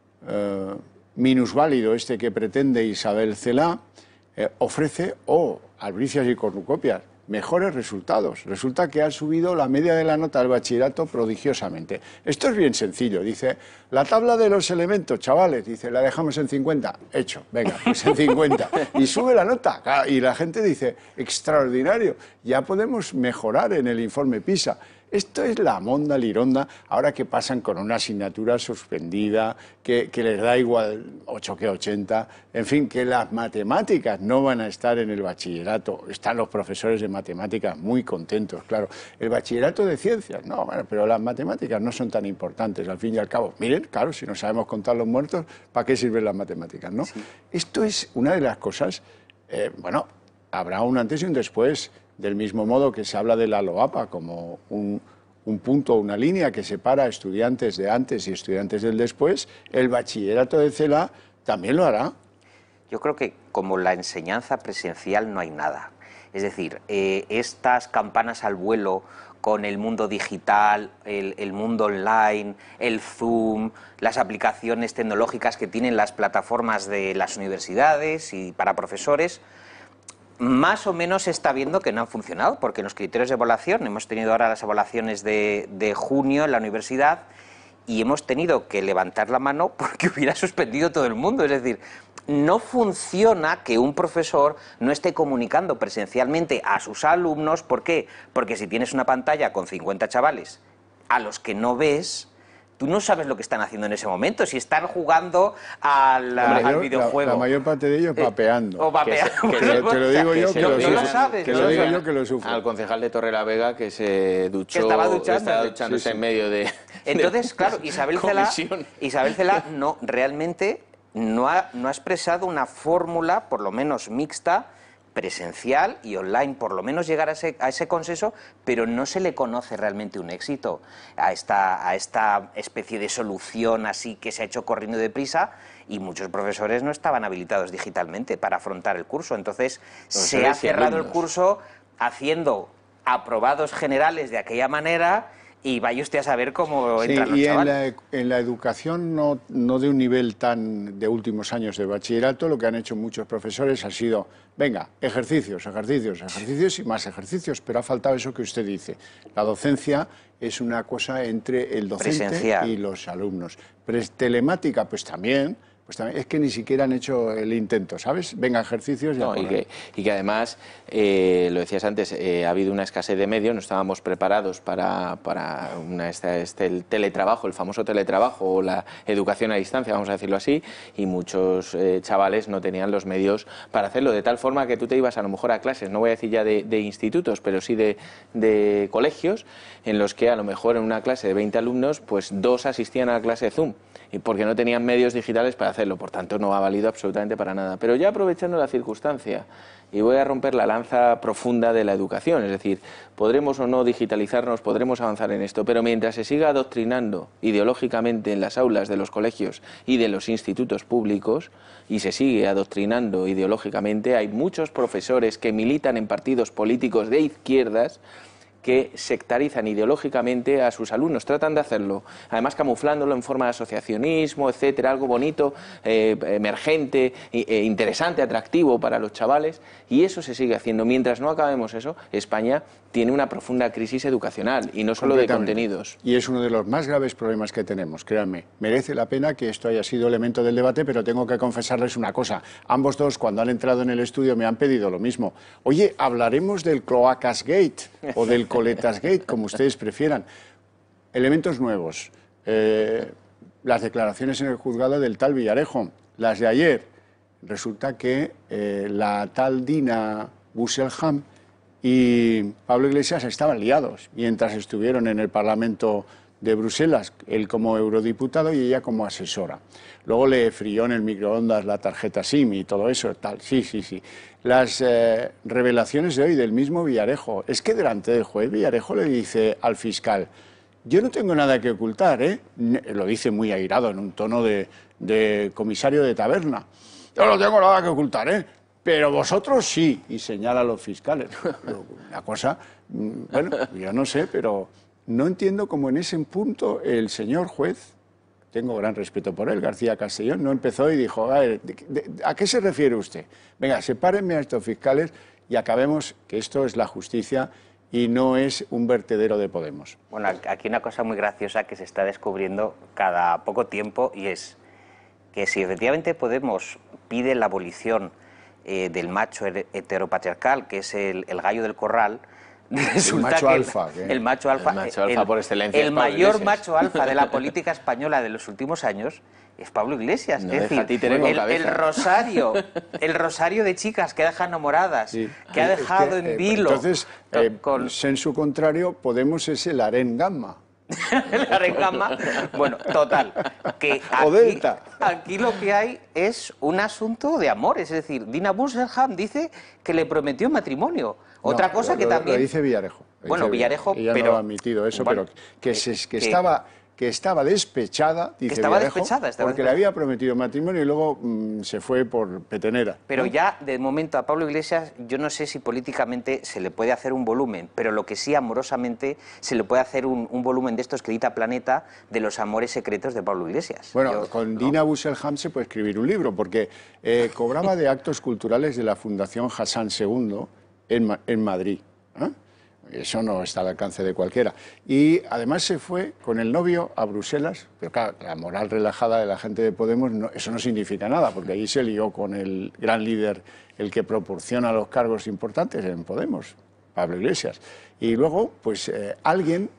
minusválido este que pretende Isabel Celaá ofrece, albricias y cornucopias, mejores resultados. Resulta que ha subido la media de la nota del bachillerato prodigiosamente. Esto es bien sencillo. Dice, la tabla de los elementos, chavales, dice, la dejamos en 50. Hecho, venga, pues en 50. Y sube la nota. Y la gente dice, extraordinario, ya podemos mejorar en el informe PISA. Esto es la monda lironda, ahora que pasan con una asignatura suspendida, que les da igual 8 que 80, en fin, que las matemáticas no van a estar en el bachillerato. Están los profesores de matemáticas muy contentos, claro. El bachillerato de ciencias, no, bueno, pero las matemáticas no son tan importantes, al fin y al cabo. Miren, claro, si no sabemos contar los muertos, ¿para qué sirven las matemáticas, no? Sí. Esto es una de las cosas, bueno, habrá un antes y un después. Del mismo modo que se habla de la LOAPA como un punto, una línea que separa estudiantes de antes y estudiantes del después, el bachillerato de Celaá también lo hará. Yo creo que como la enseñanza presencial no hay nada. Es decir, estas campanas al vuelo con el mundo digital, el mundo online, el Zoom, las aplicaciones tecnológicas que tienen las plataformas de las universidades y para profesores, más o menos se está viendo que no han funcionado, porque los criterios de evaluación, hemos tenido ahora las evaluaciones de junio en la universidad y hemos tenido que levantar la mano porque hubiera suspendido todo el mundo. Es decir, no funciona que un profesor no esté comunicando presencialmente a sus alumnos. ¿Por qué? Porque si tienes una pantalla con 50 chavales a los que no ves, tú no sabes lo que están haciendo en ese momento, si están jugando al videojuego. La mayor parte de ellos vapeando. O vapeando. Te lo digo yo, que lo digo yo, que lo sufro. Al concejal de Torrelavega que se duchó, que estaba duchándose en medio de... Entonces, claro, Isabel Celaá no, realmente no ha expresado una fórmula, por lo menos mixta, presencial y online, por lo menos llegar a ese consenso, pero no se le conoce realmente un éxito a esta especie de solución así que se ha hecho corriendo deprisa, y muchos profesores no estaban habilitados digitalmente para afrontar el curso. Entonces se ha cerrado el curso haciendo aprobados generales de aquella manera, y vaya usted a saber cómo entran los chavales. En la educación no de un nivel tan de últimos años de bachillerato, lo que han hecho muchos profesores ha sido, venga, ejercicios, ejercicios, ejercicios y más ejercicios, pero ha faltado eso que usted dice. La docencia es una cosa entre el docente presencial y los alumnos. Telemática, pues también, es que ni siquiera han hecho el intento, ¿sabes? Venga, ejercicios y que además, lo decías antes, ha habido una escasez de medios, no estábamos preparados para el teletrabajo, el famoso teletrabajo o la educación a distancia, vamos a decirlo así, y muchos chavales no tenían los medios para hacerlo, de tal forma que tú te ibas a lo mejor a clases, no voy a decir ya de institutos, pero sí de colegios, en los que a lo mejor en una clase de 20 alumnos, pues 2 asistían a la clase de Zoom, y porque no tenían medios digitales para hacerlo, por tanto no ha valido absolutamente para nada. Pero ya aprovechando la circunstancia, y voy a romper la lanza profunda de la educación, es decir, podremos o no digitalizarnos, podremos avanzar en esto, pero mientras se siga adoctrinando ideológicamente en las aulas de los colegios y de los institutos públicos, y se sigue adoctrinando ideológicamente, hay muchos profesores que militan en partidos políticos de izquierdas que sectarizan ideológicamente a sus alumnos, tratan de hacerlo, además camuflándolo en forma de asociacionismo, etcétera, algo bonito, emergente, interesante, atractivo para los chavales, y eso se sigue haciendo. Mientras no acabemos eso, España tiene una profunda crisis educacional, y no solo de contenidos. Y es uno de los más graves problemas que tenemos, créanme. Merece la pena que esto haya sido elemento del debate, pero tengo que confesarles una cosa. Ambos dos, cuando han entrado en el estudio, me han pedido lo mismo. Oye, hablaremos del Cloacas Gate, o del Coletas Gate, como ustedes prefieran. Elementos nuevos. Las declaraciones en el juzgado del tal Villarejo, las de ayer. Resulta que la tal Dina Busselham y Pablo Iglesias estaban liados mientras estuvieron en el Parlamento de Bruselas, él como eurodiputado y ella como asesora. Luego le frió en el microondas la tarjeta SIM y todo eso, tal. Sí. Las revelaciones de hoy del mismo Villarejo. Es que delante del juez Villarejo le dice al fiscal, yo no tengo nada que ocultar, ¿eh? Lo dice muy airado, en un tono de comisario de taberna. Yo no tengo nada que ocultar, ¿eh? Pero vosotros sí, y señala a los fiscales. La cosa, bueno, yo no sé, pero no entiendo cómo en ese punto el señor juez, tengo gran respeto por él, García Castellón, no empezó y dijo, a ver, ¿a qué se refiere usted? Venga, sepárenme a estos fiscales y acabemos que esto es la justicia y no es un vertedero de Podemos. Bueno, aquí una cosa muy graciosa que se está descubriendo cada poco tiempo, y es que si efectivamente Podemos pide la abolición del macho heteropatriarcal, que es el gallo del corral, resulta el macho que alfa, el macho alfa por excelencia, el mayor macho alfa de la política española de los últimos años es Pablo Iglesias. No, es decir, el rosario de chicas que deja enamoradas, que ha dejado en vilo. Entonces, en su contrario, Podemos es el harén gamma. La regama, bueno, total, que aquí lo que hay es un asunto de amores, es decir, Dina Busselham dice que le prometió matrimonio. Otra cosa que también... Lo dice Villarejo. Bueno, Villarejo, ella pero... no ha admitido eso, bueno, pero que estaba despechada, dice Villarejo, porque le había prometido matrimonio y luego se fue por petenera. Pero ya, de momento, a Pablo Iglesias, yo no sé si políticamente se le puede hacer un volumen, pero lo que sí, amorosamente, se le puede hacer un volumen de estos que edita Planeta, de los amores secretos de Pablo Iglesias. Bueno, con Dina Busselham se puede escribir un libro, porque cobraba de actos culturales de la Fundación Hassan II en Madrid. Eso no está al alcance de cualquiera. Y además se fue con el novio a Bruselas, pero claro, la moral relajada de la gente de Podemos, eso no significa nada, porque allí se lió con el gran líder, el que proporciona los cargos importantes en Podemos, Pablo Iglesias. Y luego, pues alguien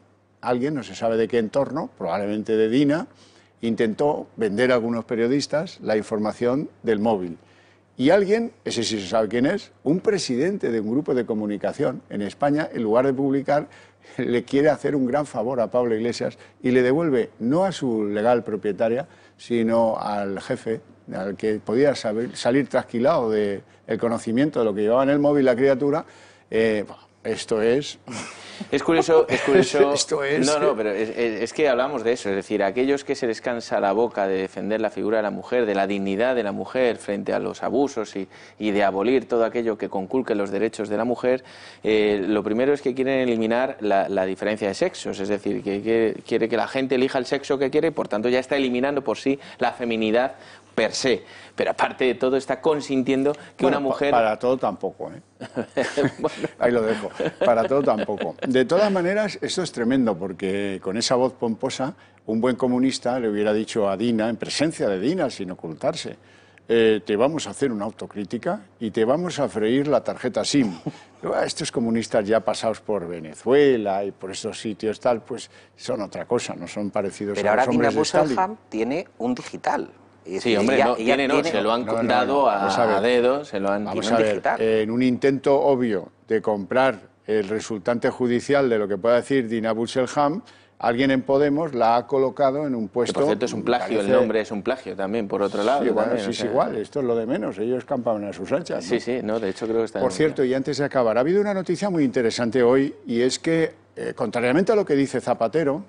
alguien, no se sabe de qué entorno, probablemente de DINA, intentó vender a algunos periodistas la información del móvil. Y alguien, ese sí se sabe quién es, un presidente de un grupo de comunicación en España, en lugar de publicar, le quiere hacer un gran favor a Pablo Iglesias y le devuelve no a su legal propietaria, sino al jefe, al que podía salir trasquilado del conocimiento de lo que llevaba en el móvil la criatura. Esto es... Es curioso, Esto es... No, pero es que hablamos de eso, es decir, aquellos que se les cansa la boca de defender la figura de la mujer, de la dignidad de la mujer frente a los abusos y de abolir todo aquello que conculque los derechos de la mujer, lo primero es que quieren eliminar la diferencia de sexos, es decir, que quiere que la gente elija el sexo que quiere y por tanto ya está eliminando por sí la feminidad per se, pero aparte de todo está consintiendo que una mujer... Para todo tampoco, ¿eh? Bueno. Ahí lo dejo, para todo tampoco. De todas maneras, esto es tremendo, porque con esa voz pomposa, un buen comunista le hubiera dicho a Dina, en presencia de Dina, sin ocultarse, te vamos a hacer una autocrítica y te vamos a freír la tarjeta SIM. Estos comunistas ya pasados por Venezuela y por estos sitios tal, pues son otra cosa, no son parecidos a los hombres de Stalin. Pero ahora Dina Busselham tiene un digital. Sí, hombre, se lo han dado a dedo, se lo han... Vamos a ver, en un intento obvio de comprar el resultante judicial de lo que pueda decir Dina Busselham, alguien en Podemos la ha colocado en un puesto... Que por cierto es un plagio, el nombre es un plagio también, por otro lado. Sí, bueno, también, sí, es igual, esto es lo de menos, ellos campaban a sus anchas, ¿no? Sí, no, de hecho creo que está... Por cierto, y antes de acabar, ha habido una noticia muy interesante hoy, y es que, contrariamente a lo que dice Zapatero,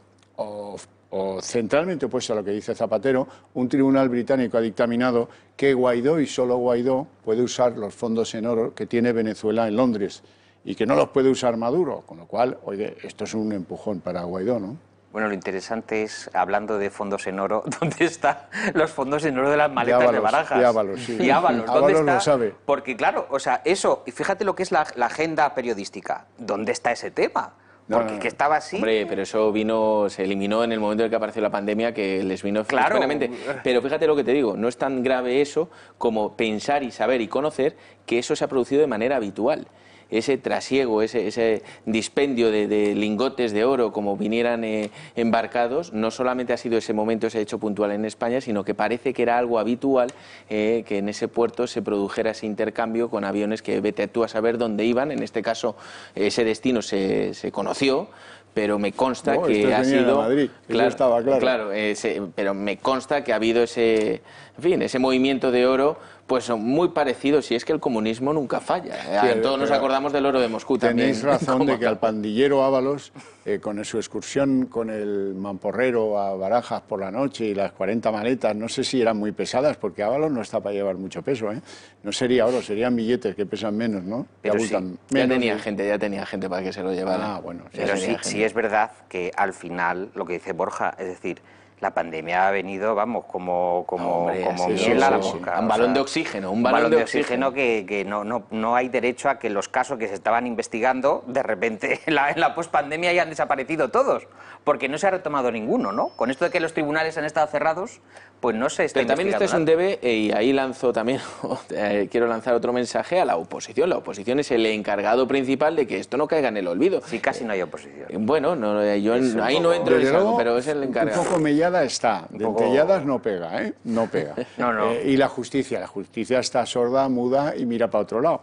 o centralmente opuesto a lo que dice Zapatero, un tribunal británico ha dictaminado que Guaidó y solo Guaidó puede usar los fondos en oro que tiene Venezuela en Londres y que no los puede usar Maduro, con lo cual, oye, esto es un empujón para Guaidó, ¿no? Bueno, lo interesante es, hablando de fondos en oro, ¿dónde están los fondos en oro de las maletas de Barajas? Y Ábalos, sí. Y Ábalos, ¿dónde Ábalos está? lo sabe. Porque claro, o sea, eso, y fíjate lo que es la agenda periodística, ¿dónde está ese tema? Porque que estaba así... Hombre, pero eso se eliminó en el momento en el que apareció la pandemia, que les vino claramente. Pero fíjate lo que te digo, no es tan grave eso como pensar y saber y conocer que eso se ha producido de manera habitual. Ese trasiego, ese dispendio de lingotes de oro como vinieran embarcados, no solamente ha sido ese momento, ese hecho puntual en España, sino que parece que era algo habitual que en ese puerto se produjera ese intercambio con aviones que vete tú a saber dónde iban. En este caso, ese destino se conoció, pero me consta que ha sido... Madrid, claro, estaba claro. Pero me consta que ha habido ese movimiento de oro, pues son muy parecidos, y es que el comunismo nunca falla. Sí, todos nos acordamos del oro de Moscú también. Tenéis razón de que al pandillero Ábalos, con su excursión con el mamporrero a Barajas por la noche y las 40 maletas, no sé si eran muy pesadas, porque Ábalos no está para llevar mucho peso, ¿eh? No sería oro, serían billetes que pesan menos, ¿no? Pero sí, ya tenía gente para que se lo llevara. Ah, bueno. Pero sí es verdad que al final, lo que dice Borja, es decir, la pandemia ha venido, vamos, como miel a la boca. Un balón de oxígeno, un balón de oxígeno que no hay derecho a que los casos que se estaban investigando, de repente en la pospandemia hayan desaparecido todos, porque no se ha retomado ninguno, ¿no? Con esto de que los tribunales han estado cerrados, pues no se está investigando. Pero también esto es un debe, y ahí lanzo también, quiero lanzar otro mensaje a la oposición. La oposición es el encargado principal de que esto no caiga en el olvido. Sí, casi no hay oposición. Bueno, yo ahí no entro en eso, pero es el encargado. Un poco mellada está, dentelladas no pega, ¿eh? No pega. Y la justicia está sorda, muda y mira para otro lado.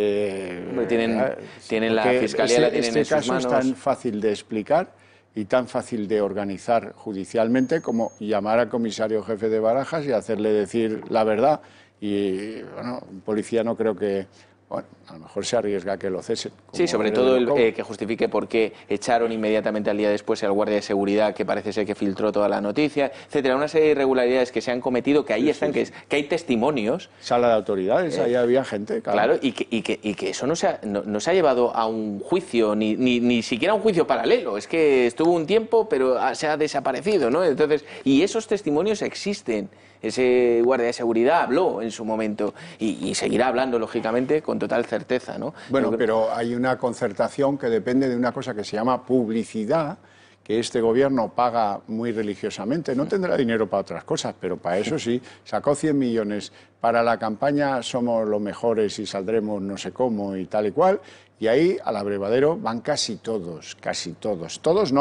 Tienen la fiscalía, la tienen en sus manos. Este caso es tan fácil de explicar y tan fácil de organizar judicialmente como llamar al comisario jefe de Barajas y hacerle decir la verdad. Y bueno, un policía no creo que... Bueno, a lo mejor se arriesga a que lo cesen. Sí, sobre todo que justifique por qué echaron inmediatamente al día después al guardia de seguridad, que parece ser que filtró toda la noticia, etcétera. Una serie de irregularidades que se han cometido, que ahí están, que hay testimonios. Sala de autoridades, ahí había gente. Claro, y que eso no se ha llevado a un juicio, ni siquiera a un juicio paralelo. Es que estuvo un tiempo, pero se ha desaparecido, ¿no? Entonces, y esos testimonios existen. Ese guardia de seguridad habló en su momento y seguirá hablando, lógicamente, con total certeza, ¿no? Bueno, pero hay una concertación que depende de una cosa que se llama publicidad, que este gobierno paga muy religiosamente. No tendrá dinero para otras cosas, pero para eso sí. Sacó 100 millones para la campaña Somos los mejores y saldremos no sé cómo y tal y cual, y ahí al abrevadero van casi todos. Todos no,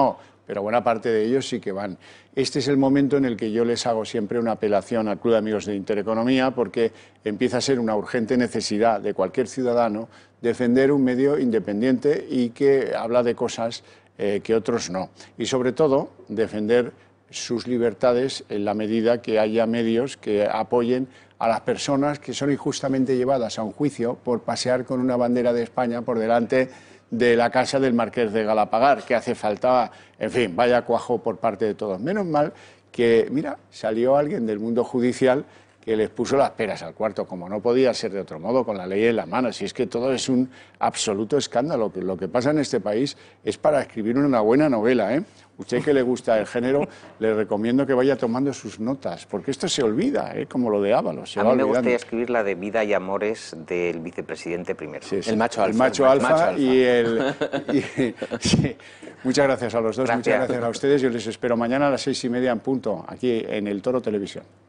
pero buena parte de ellos sí que van. Este es el momento en el que yo les hago siempre una apelación al Club de Amigos de Intereconomía, porque empieza a ser una urgente necesidad de cualquier ciudadano defender un medio independiente y que habla de cosas que otros no. Y sobre todo, defender sus libertades en la medida que haya medios que apoyen a las personas que son injustamente llevadas a un juicio por pasear con una bandera de España por delante de la casa del Marqués de Galapagar, que hace falta, en fin, vaya cuajo por parte de todos. Menos mal que, mira, salió alguien del mundo judicial que les puso las peras al cuarto, como no podía ser de otro modo, con la ley en la mano. Si es que todo es un absoluto escándalo, que lo que pasa en este país es para escribir una buena novela, ¿eh? Usted que le gusta el género, le recomiendo que vaya tomando sus notas, porque esto se olvida, como lo de Ábalos. A mí me gustaría escribir la de Vida y Amores del vicepresidente primero. Sí, sí. El macho alfa. El macho alfa y el... sí. Muchas gracias a los dos, muchas gracias a ustedes. Yo les espero mañana a las 6:30 en punto, aquí en El Toro Televisión.